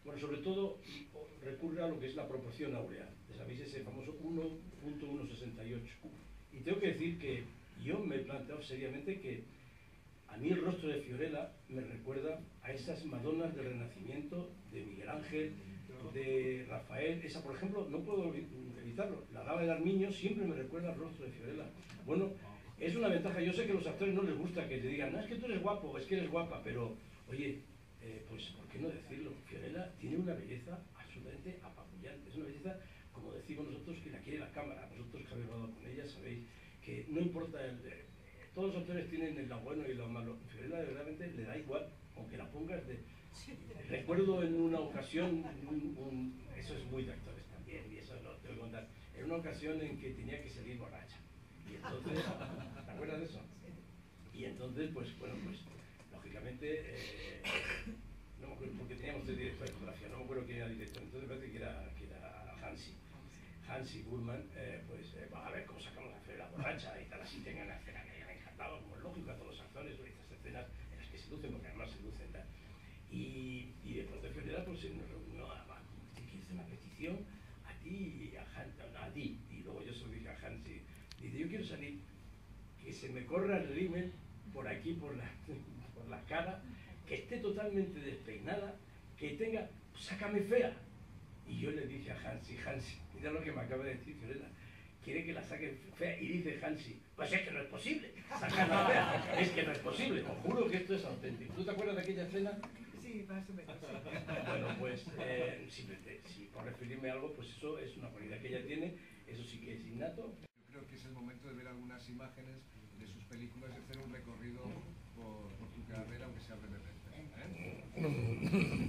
Bueno, sobre todo recurre a lo que es la proporción áurea. ¿Sabéis ese famoso uno punto ciento sesenta y ocho? Y tengo que decir que yo me he planteado seriamente que a mí el rostro de Fiorella me recuerda a esas Madonas del Renacimiento, de Miguel Ángel, de Rafael. Esa, por ejemplo, no puedo evitarlo. La Dama de Armiño siempre me recuerda al rostro de Fiorella. Bueno, es una ventaja. Yo sé que a los actores no les gusta que te digan, no, es que tú eres guapo, es que eres guapa, pero, oye, eh, pues, ¿por qué no decirlo? Fiorella tiene una belleza absolutamente apabullante. Es una belleza, como decimos nosotros, que la quiere la cámara. Vosotros que habéis hablado con ella sabéis que no importa el... Eh, todos los actores tienen el lado bueno y el lado malo. Fiorella realmente le da igual, aunque la pongas de... Recuerdo en una ocasión, un, un, eso es muy de actores también, y eso lo te voy a contar, en una ocasión en que tenía que salir borracha. Y entonces, ¿te acuerdas de eso? Y entonces, pues, bueno, pues, lógicamente, eh, no me acuerdo, porque teníamos tres directores de fotografía, no me acuerdo quién era el director, entonces parece que era, que era Hansi. Hansi Burman, eh, pues, eh, va a ver cómo sacamos a hacer la borracha y tal, así tengan una escena que hayan encantado, como es lógico a todos los actores, o estas escenas en las que se lucen, porque además se lucen tal. Y, y de pronto Fiorella pues se nos reunió a, a, que hice una petición a ti y a Hansi, a ti, y luego yo se lo dije a Hansi, dice, yo quiero salir, que se me corra el rímel por aquí, por la, por la cara, que esté totalmente despeinada, que tenga, sácame fea. Y yo le dije a Hansi, Hansi, mira lo que me acaba de decir Fiorella, quiere que la saque fea, y dice Hansi, pues es que no es posible, sacarla fea, es que no es posible, os juro que esto es auténtico. ¿Tú te acuerdas de aquella escena? Sí, más o menos. Bueno, pues, eh, si, si por referirme a algo, pues eso es una cualidad que ella tiene, eso sí que es innato. Yo creo que es el momento de ver algunas imágenes de sus películas y hacer un recorrido por, por tu carrera, aunque sea brevemente. ¿Eh?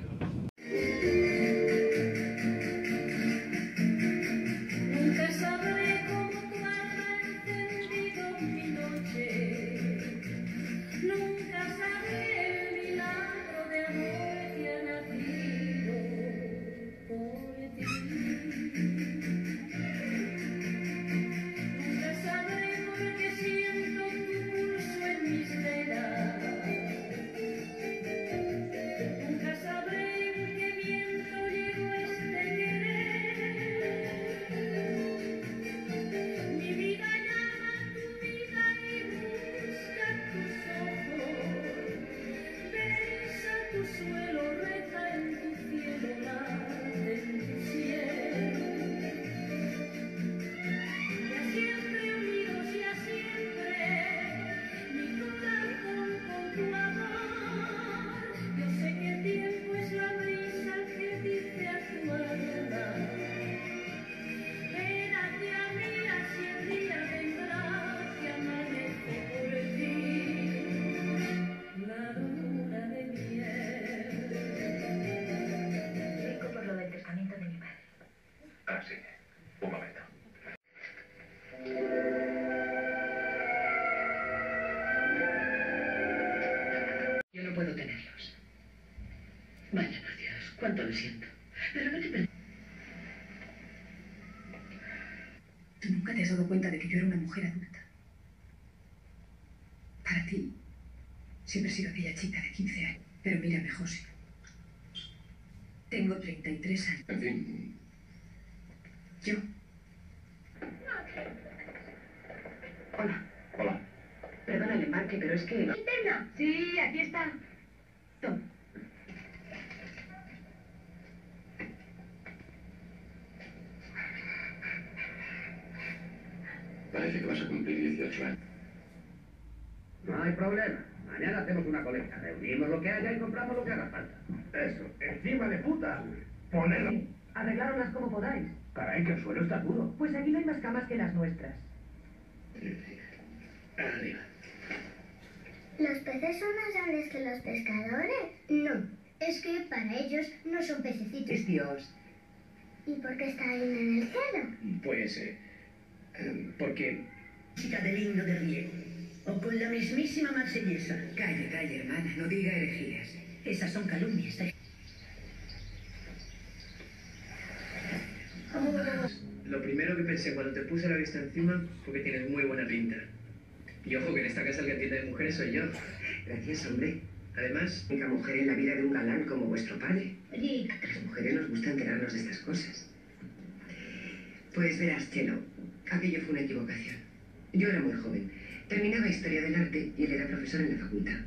Nunca sabré cómo tú has encendido mi noche. Nunca sabré el milagro de amor que ha nacido por ti. Nunca sabré por qué siento tu pulso en mis venas. Nunca sabré en qué viento llegó este querer. Mi vida llama a tu vida y busca tus ojos. Besa tu suelo, reza en tu cielo, late en tu cielo. Y a siempre unidos y a siempre, mi corazón con tu amor. Yo sé que el tiempo es la brisa que dice a tu alma. Ven hacia mí, así el día vendrá que amanece por ti. La luna de miel. Vengo por lo del testamento de mi madre. Ah, sí. Un momento. Yo no puedo tenerlos. Vaya por Dios, cuánto lo siento. Pero no te preocupes. Tú nunca te has dado cuenta de que yo era una mujer adulta. Para ti, siempre he sido aquella chica de quince años. Pero mírame, José. Tengo treinta y tres años. En fin, Yo. Hola. hola. Perdona el embarque, pero es que... ¿Linterna? Sí, aquí está. Toma. Parece que vas a cumplir dieciocho años. No hay problema. Mañana hacemos una colecta. Reunimos lo que haya y compramos lo que haga falta. Eso, encima de puta. Ponerlo. Arreglaroslas como podáis. Caray, que el suelo está duro. Pues aquí no hay más camas que las nuestras. Arriba. ¿Los peces son más grandes que los pescadores? No, es que para ellos no son pececitos. Es Dios. ¿Y por qué está ahí en el cielo? Pues, eh, eh, porque... Chica del himno de riego. O con la mismísima marsellesa. Calla, calla, hermana, no diga herejías. Esas son calumnias. Lo primero que pensé cuando te puse la vista encima fue que tienes muy buena pinta. Y ojo que en esta casa el que atiende de mujeres soy yo. Gracias, hombre. Además, única mujer en la vida de un galán como vuestro padre. Oye, A las mujeres nos gusta enterarnos de estas cosas. Pues verás, Chelo, aquello fue una equivocación. Yo era muy joven. Terminaba Historia del Arte y él era profesor en la facultad.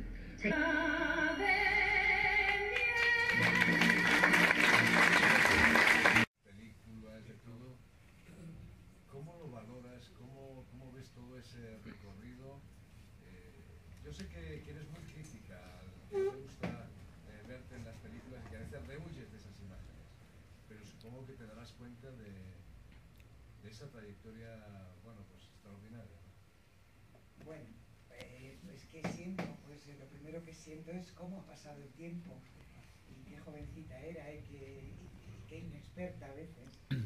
Películas, de todo. ¿Cómo lo valoras? ¿Cómo, cómo ves todo ese recorrido? Eh, yo sé que, que eres muy crítica, que te gusta eh, verte en las películas y que a veces rehuyes de esas imágenes, pero supongo que te darás cuenta de, de esa trayectoria, bueno, pues extraordinaria, ¿no? Bueno, eh, pues que siento, pues eh, lo primero que siento es cómo ha pasado el tiempo y qué jovencita era y qué, y qué inexperta a veces.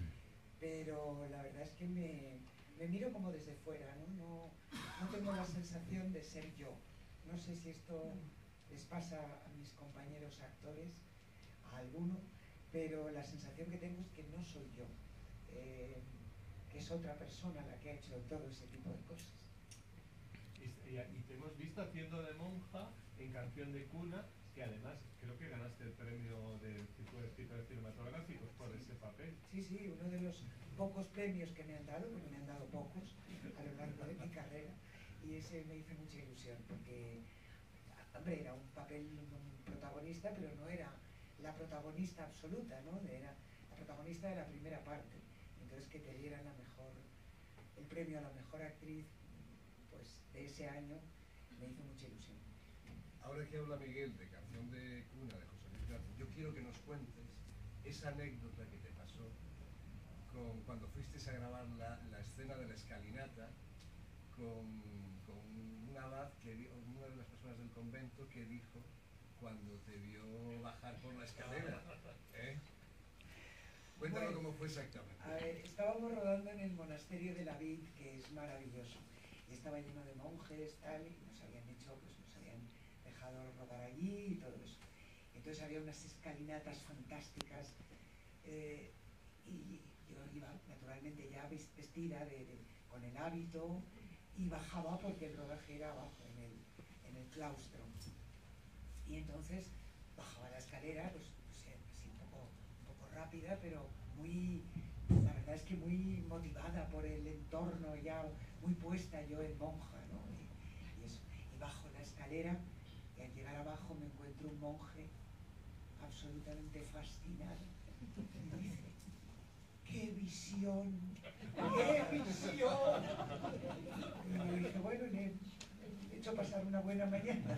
Pero la verdad es que me, me miro como desde fuera, ¿no? No, no tengo la sensación de ser yo. No sé si esto les pasa a mis compañeros actores, a alguno, pero la sensación que tengo es que no soy yo, eh, que es otra persona la que ha hecho todo ese tipo de cosas. Y, y, y te hemos visto haciendo de monja en Canción de Cuna, que además creo que ganaste el premio del Círculo de Escritores Cinematográficos por ese papel. Sí, sí, uno de los pocos premios que me han dado, porque me han dado pocos a lo largo de mi carrera, y ese me hizo mucha ilusión, porque, hombre, era un papel protagonista, pero no era la protagonista absoluta, ¿no? Era la protagonista de la primera parte. Entonces, que te dieran la mejor, el premio a la mejor actriz, pues, de ese año, me hizo mucha ilusión. Ahora que habla Miguel de Canción de Cuna, de José Luis García, yo quiero que nos cuentes esa anécdota que te pasó con, cuando fuiste a grabar la, la escena de la escalinata con, con un abad, que, una de las personas del convento, que dijo cuando te vio bajar por la escalera. ¿Eh? Cuéntame bueno, cómo fue exactamente. A ver, estábamos rodando en el monasterio de la Vid, que es maravilloso. Y estaba lleno de monjes, tal, y nos habían hecho, pues nos habían dejado rodar allí y todo eso. Entonces había unas escalinatas fantásticas eh, y yo iba naturalmente ya vestida de, de, con el hábito y bajaba porque el rodaje era abajo en el, en el claustro. Y entonces bajaba la escalera, pues no sé, así un poco, un poco rápida, pero muy, la verdad es que muy motivada por el entorno, ya muy puesta yo en monja, ¿no? Y, y eso. Y bajo la escalera y al llegar abajo me encuentro un monje absolutamente fascinado. Y dice, ¡qué visión! ¡Qué visión! Y yo dije, bueno, le he hecho pasar una buena mañana.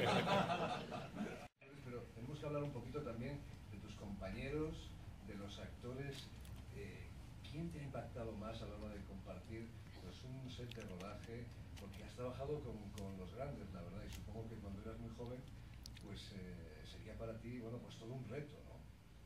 Pero tenemos que hablar un poquito también de tus compañeros, de los actores. Eh, ¿Quién te ha impactado más a la hora de compartir pues, un set de rodaje? Porque has trabajado con, con los grandes, la verdad, y supongo que cuando eras muy joven, pues eh, sería para ti, bueno, pues todo un reto, ¿no?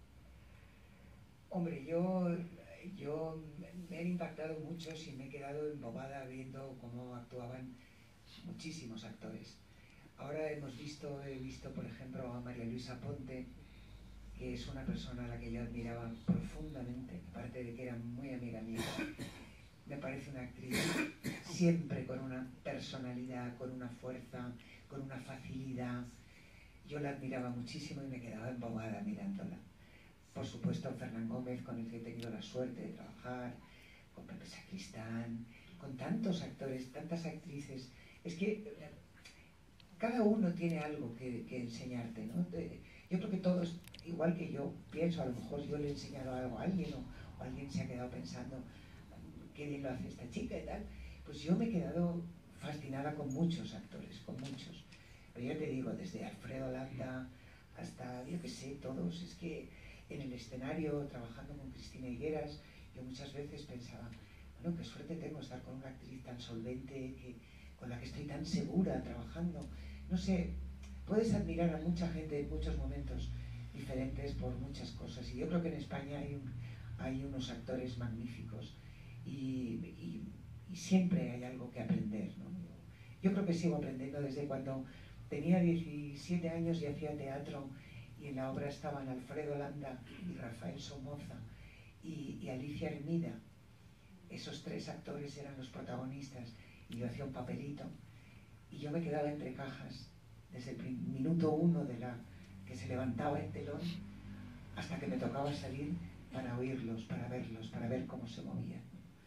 Hombre, yo, yo me han impactado muchos y me he quedado embobada viendo cómo actuaban muchísimos actores. Ahora hemos visto, he visto por ejemplo a María Luisa Ponte, que es una persona a la que yo admiraba profundamente, aparte de que era muy amiga mía. Me parece una actriz siempre con una personalidad, con una fuerza, con una facilidad. Yo la admiraba muchísimo y me quedaba embobada mirándola. Por supuesto, Fernán Gómez, con el que he tenido la suerte de trabajar, con Pepe Sacristán, con tantos actores, tantas actrices. Es que cada uno tiene algo que, que enseñarte, ¿no? Yo creo que todos, igual que yo, pienso, a lo mejor yo le he enseñado algo a alguien o, o alguien se ha quedado pensando qué bien lo hace esta chica y tal. Pues yo me he quedado fascinada con muchos actores, con muchos. Pero ya te digo, desde Alfredo Landa hasta, yo qué sé, todos. Es que en el escenario, trabajando con Cristina Higueras, yo muchas veces pensaba, bueno, qué suerte tengo estar con una actriz tan solvente, que, con la que estoy tan segura trabajando. No sé, puedes admirar a mucha gente en muchos momentos diferentes por muchas cosas. Y yo creo que en España hay, un, hay unos actores magníficos y, y, y siempre hay algo que aprender, ¿no? Yo, yo creo que sigo aprendiendo desde cuando tenía diecisiete años y hacía teatro y en la obra estaban Alfredo Landa y Rafael Somoza y, y Alicia Hermida. Esos tres actores eran los protagonistas y yo hacía un papelito y yo me quedaba entre cajas desde el minuto uno de la que se levantaba el telón hasta que me tocaba salir para oírlos, para verlos, para ver cómo se movían.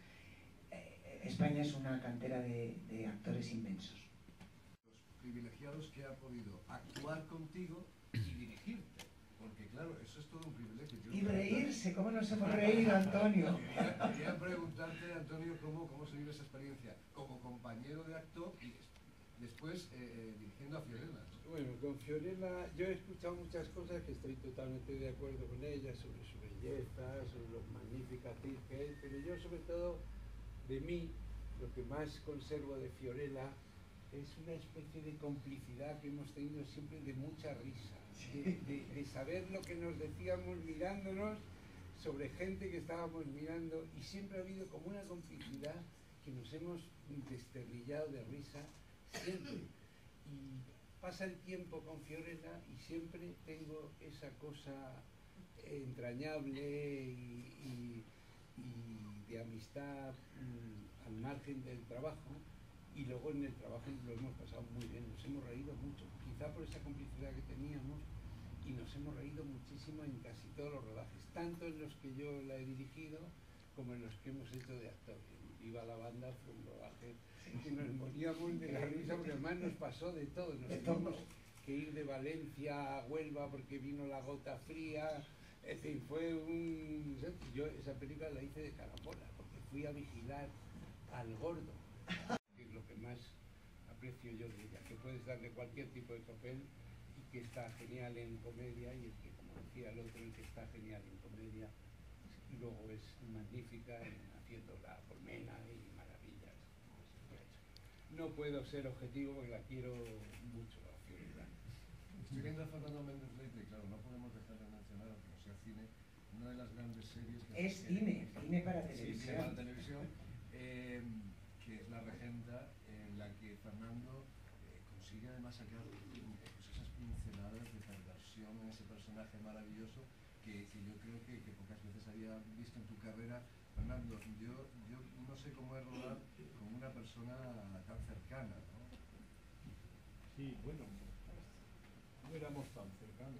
Eh, España es una cantera de, de actores inmensos. Los privilegiados que ha podido actuar contigo y dirigirte, porque claro, eso es todo un privilegio. Y reírse, ¿cómo nos hemos reído, Antonio? Quería, quería preguntarte, Antonio, cómo, cómo se vive esa experiencia como compañero de actor y después eh, eh, dirigiendo a Fiorella. Bueno, con Fiorella yo he escuchado muchas cosas que estoy totalmente de acuerdo con ella, sobre su belleza, sobre lo magnífica actriz que es, pero yo sobre todo, de mí, lo que más conservo de Fiorella es una especie de complicidad que hemos tenido siempre, de mucha risa, de, de, de saber lo que nos decíamos mirándonos sobre gente que estábamos mirando, y siempre ha habido como una complicidad que nos hemos desterrillado de risa siempre. Y pasa el tiempo con Fiorella y siempre tengo esa cosa entrañable y, y, y de amistad mmm, al margen del trabajo, y luego en el trabajo lo hemos pasado muy bien, nos hemos reído mucho, quizá por esa complicidad que teníamos, y nos hemos reído muchísimo en casi todos los rodajes, tanto en los que yo la he dirigido como en los que hemos hecho de actor. Viva la Banda fue un rodaje que nos moríamos de la risa, porque además nos pasó de todo, nos tuvimos que ir de Valencia a Huelva porque vino la gota fría, en fin, fue un... Yo esa película la hice de carambola, porque fui a vigilar al gordo, que es lo que más aprecio yo de ella, que puedes darle cualquier tipo de papel y que está genial en comedia, y el que, como decía el otro, el que está genial en comedia, y luego es magnífica en haciendo la colmena y maravillas. No puedo ser objetivo porque la quiero mucho a Fiorella. Estoy viendo a Fernando Méndez Leite y claro, no podemos dejar de mencionar, aunque no sea cine, una de las grandes series que es hace, cine, que, cine para sí, televisión, cine para televisión eh, que es La Regenta, en la que Fernando eh, consigue además sacar pues, esas pinceladas de perversión en ese personaje maravilloso que, que yo creo que, que pocas veces había visto en tu carrera. Fernando, yo, yo no sé cómo es rodar con una persona tan cercana, ¿no? Sí, bueno, no éramos tan cercanos.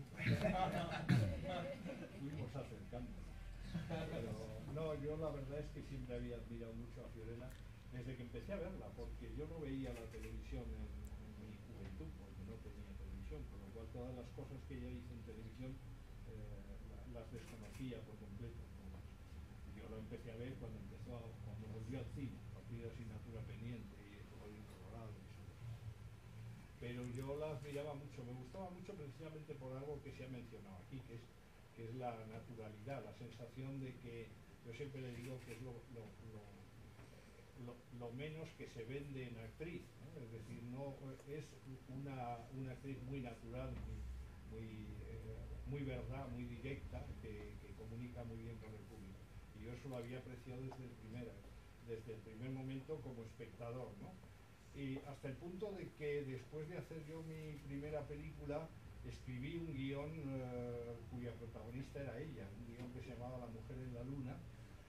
Fuimos acercándonos. Pero no, yo la verdad es que siempre había admirado mucho a Fiorella desde que empecé a verla, porque yo no veía la televisión en, en mi juventud, porque no tenía televisión, por lo cual todas las cosas que ella hizo en televisión eh, las desconocía por completo. Yo lo empecé a ver cuando empezó, cuando volvió al cine, a partir de Asignatura Pendiente y el Colorín Colorado y eso. Pero yo las miraba mucho, me gustaba mucho precisamente por algo que se ha mencionado aquí, que es, que es la naturalidad, la sensación de que, yo siempre le digo que es lo, lo, lo, lo, lo menos que se vende en actriz, ¿no? Es decir, no, es una, una actriz muy natural, muy, muy, eh, muy verdad, muy directa, que, que comunica muy bien con el público. Y yo eso lo había apreciado desde el primer, desde el primer momento como espectador, ¿no? Y hasta el punto de que después de hacer yo mi primera película, escribí un guión uh, cuya protagonista era ella, un guión que se llamaba La Mujer en la Luna,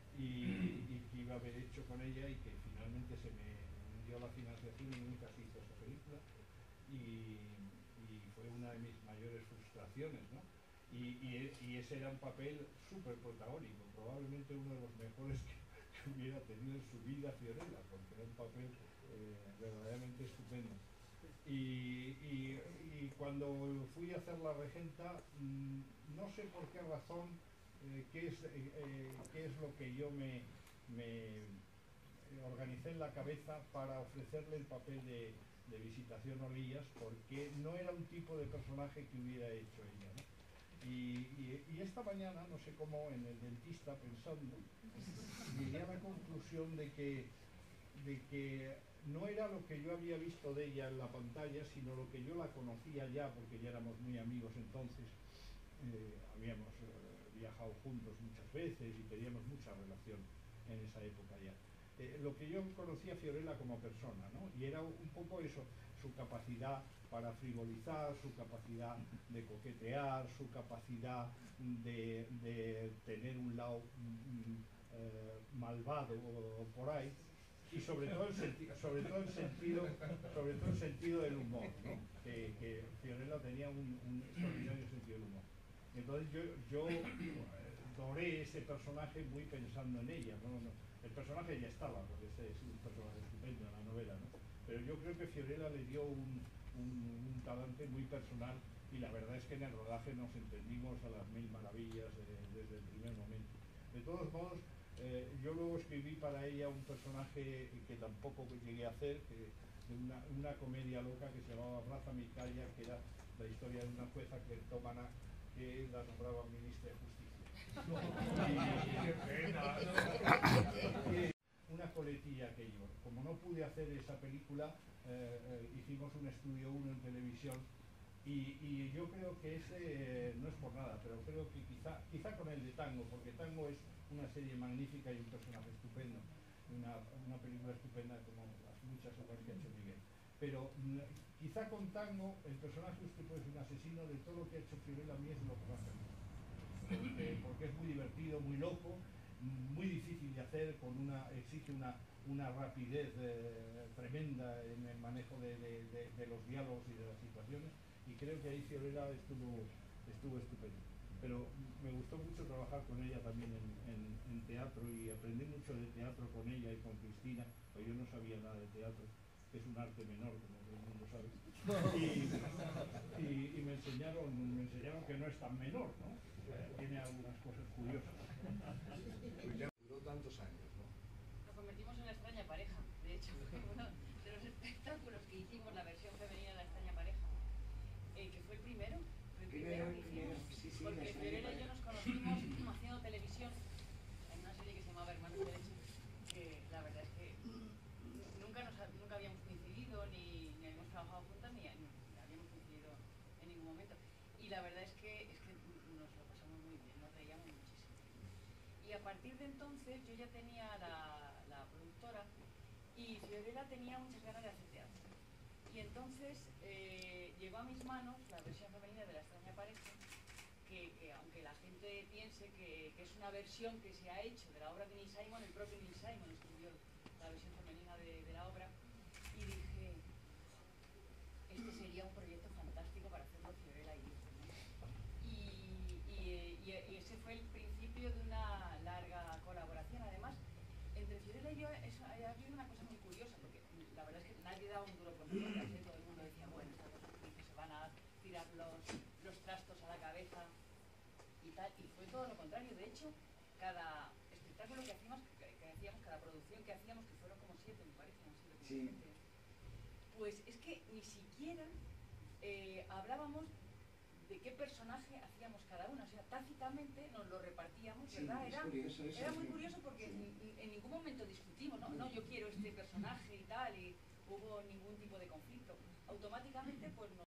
y, y que iba a haber hecho con ella, y que finalmente se me dio la financiación y nunca se hizo esa película, y, y fue una de mis mayores frustraciones, ¿no? Y, y, y ese era un papel súper protagónico, probablemente uno de los mejores que, que hubiera tenido en su vida Fiorella, porque era un papel eh, verdaderamente estupendo. Y, y, y cuando fui a hacer La Regenta, mmm, no sé por qué razón, eh, qué, es, eh, eh, qué es lo que yo me, me organicé en la cabeza para ofrecerle el papel de, de Visitación Olías, porque no era un tipo de personaje que hubiera hecho ella, ¿no? Y, y, y esta mañana, no sé cómo, en el dentista pensando, llegué a la conclusión de que, de que no era lo que yo había visto de ella en la pantalla, sino lo que yo la conocía ya, porque ya éramos muy amigos entonces, eh, habíamos eh, viajado juntos muchas veces y teníamos mucha relación en esa época ya. Eh, lo que yo conocía a Fiorella como persona, ¿no? Y era un poco eso, su capacidad para frivolizar, su capacidad de coquetear, su capacidad de, de tener un lado mm, eh, malvado o, o por ahí, y sobre todo el, senti sobre todo el sentido sobre todo el sentido del humor, ¿no? que, que Fiorella tenía un, un extraordinario sentido del humor. Entonces yo, yo doré ese personaje muy pensando en ella, ¿no? No, el personaje ya estaba, porque ese es un personaje estupendo en la novela, ¿no? Pero yo creo que Fiorella le dio un, un, un talante muy personal, y la verdad es que en el rodaje nos entendimos a las mil maravillas eh, desde el primer momento. De todos modos, eh, yo luego escribí para ella un personaje que tampoco llegué a hacer, que, una, una comedia loca que se llamaba Raza Micaya, que era la historia de una jueza cleptómana que la nombraba ministra de Justicia. Una coletilla aquello. Como no pude hacer esa película, eh, eh, hicimos un estudio uno en televisión, y, y yo creo que ese, eh, no es por nada, pero creo que quizá, quizá con el de Tango, porque Tango es una serie magnífica y un personaje estupendo, una, una película estupenda como las muchas obras que ha hecho Miguel. Pero quizá con Tango el personaje usted puede ser un asesino, de todo lo que ha hecho Fiorella a mí es lo que más me gusta. Porque, porque es muy divertido, muy loco, muy difícil de hacer, con una, exige una, una rapidez eh, tremenda en el manejo de, de, de, de los diálogos y de las situaciones, y creo que ahí Fiorella estuvo, estuvo estupendo. Pero me gustó mucho trabajar con ella también en, en, en teatro, y aprendí mucho de teatro con ella y con Cristina, porque yo no sabía nada de teatro, que es un arte menor, como todo el mundo sabe, y, y, y me, enseñaron, me enseñaron que no es tan menor, ¿no? Tiene algunas cosas curiosas. Pues ya duró tantos años, ¿no? Nos convertimos en la extraña pareja, de hecho, fue uno de los espectáculos que hicimos, la versión femenina de la extraña pareja, eh, que fue el primero, fue el primero, primero que hicimos, primero. Sí, sí, porque Fiorella y yo nos conocimos haciendo televisión en una serie que se llamaba Hermanos de Leche, que la verdad es que nunca, nos, nunca habíamos coincidido, ni, ni habíamos trabajado juntas, ni, ni habíamos coincidido en ningún momento. Y la verdad es que, es que nos lo pasamos muy bien, nos reíamos muchísimo. Y a partir de entonces yo ya tenía la, la productora, y Fiorella tenía muchas ganas de hacer teatro. Y entonces eh, llegó a mis manos la versión femenina de La extraña pareja, que, que aunque la gente piense que, que es una versión que se ha hecho de la obra de Neil Simon, el propio Neil Simon escribió la versión femenina de, de la obra, y dije, este sería un proyecto fantástico para hacerlo Fiorella y yo. Y, y, y, y ese fue el principio de una larga colaboración. Además, entre Fiorella y yo eso, ha habido una cosa muy curiosa, porque la verdad es que nadie daba un duro por nosotras, ¿eh? Todo el mundo decía, bueno, estas dos actrices se van a tirar los, los trastos a la cabeza y tal, y fue todo lo contrario. De hecho, cada espectáculo que hacíamos, que, que hacíamos, cada producción que hacíamos, que fueron como siete, me parece, no sé lo que sí. Siete, pues es que ni siquiera eh, hablábamos de qué personaje hacíamos cada una, o sea, tácitamente nos lo repartíamos, ¿verdad? Sí, era, curioso, eso, era muy sí. curioso porque sí. en, en ningún momento discutimos, ¿no? No, yo quiero este personaje y tal, y hubo ningún tipo de conflicto. Automáticamente, pues nos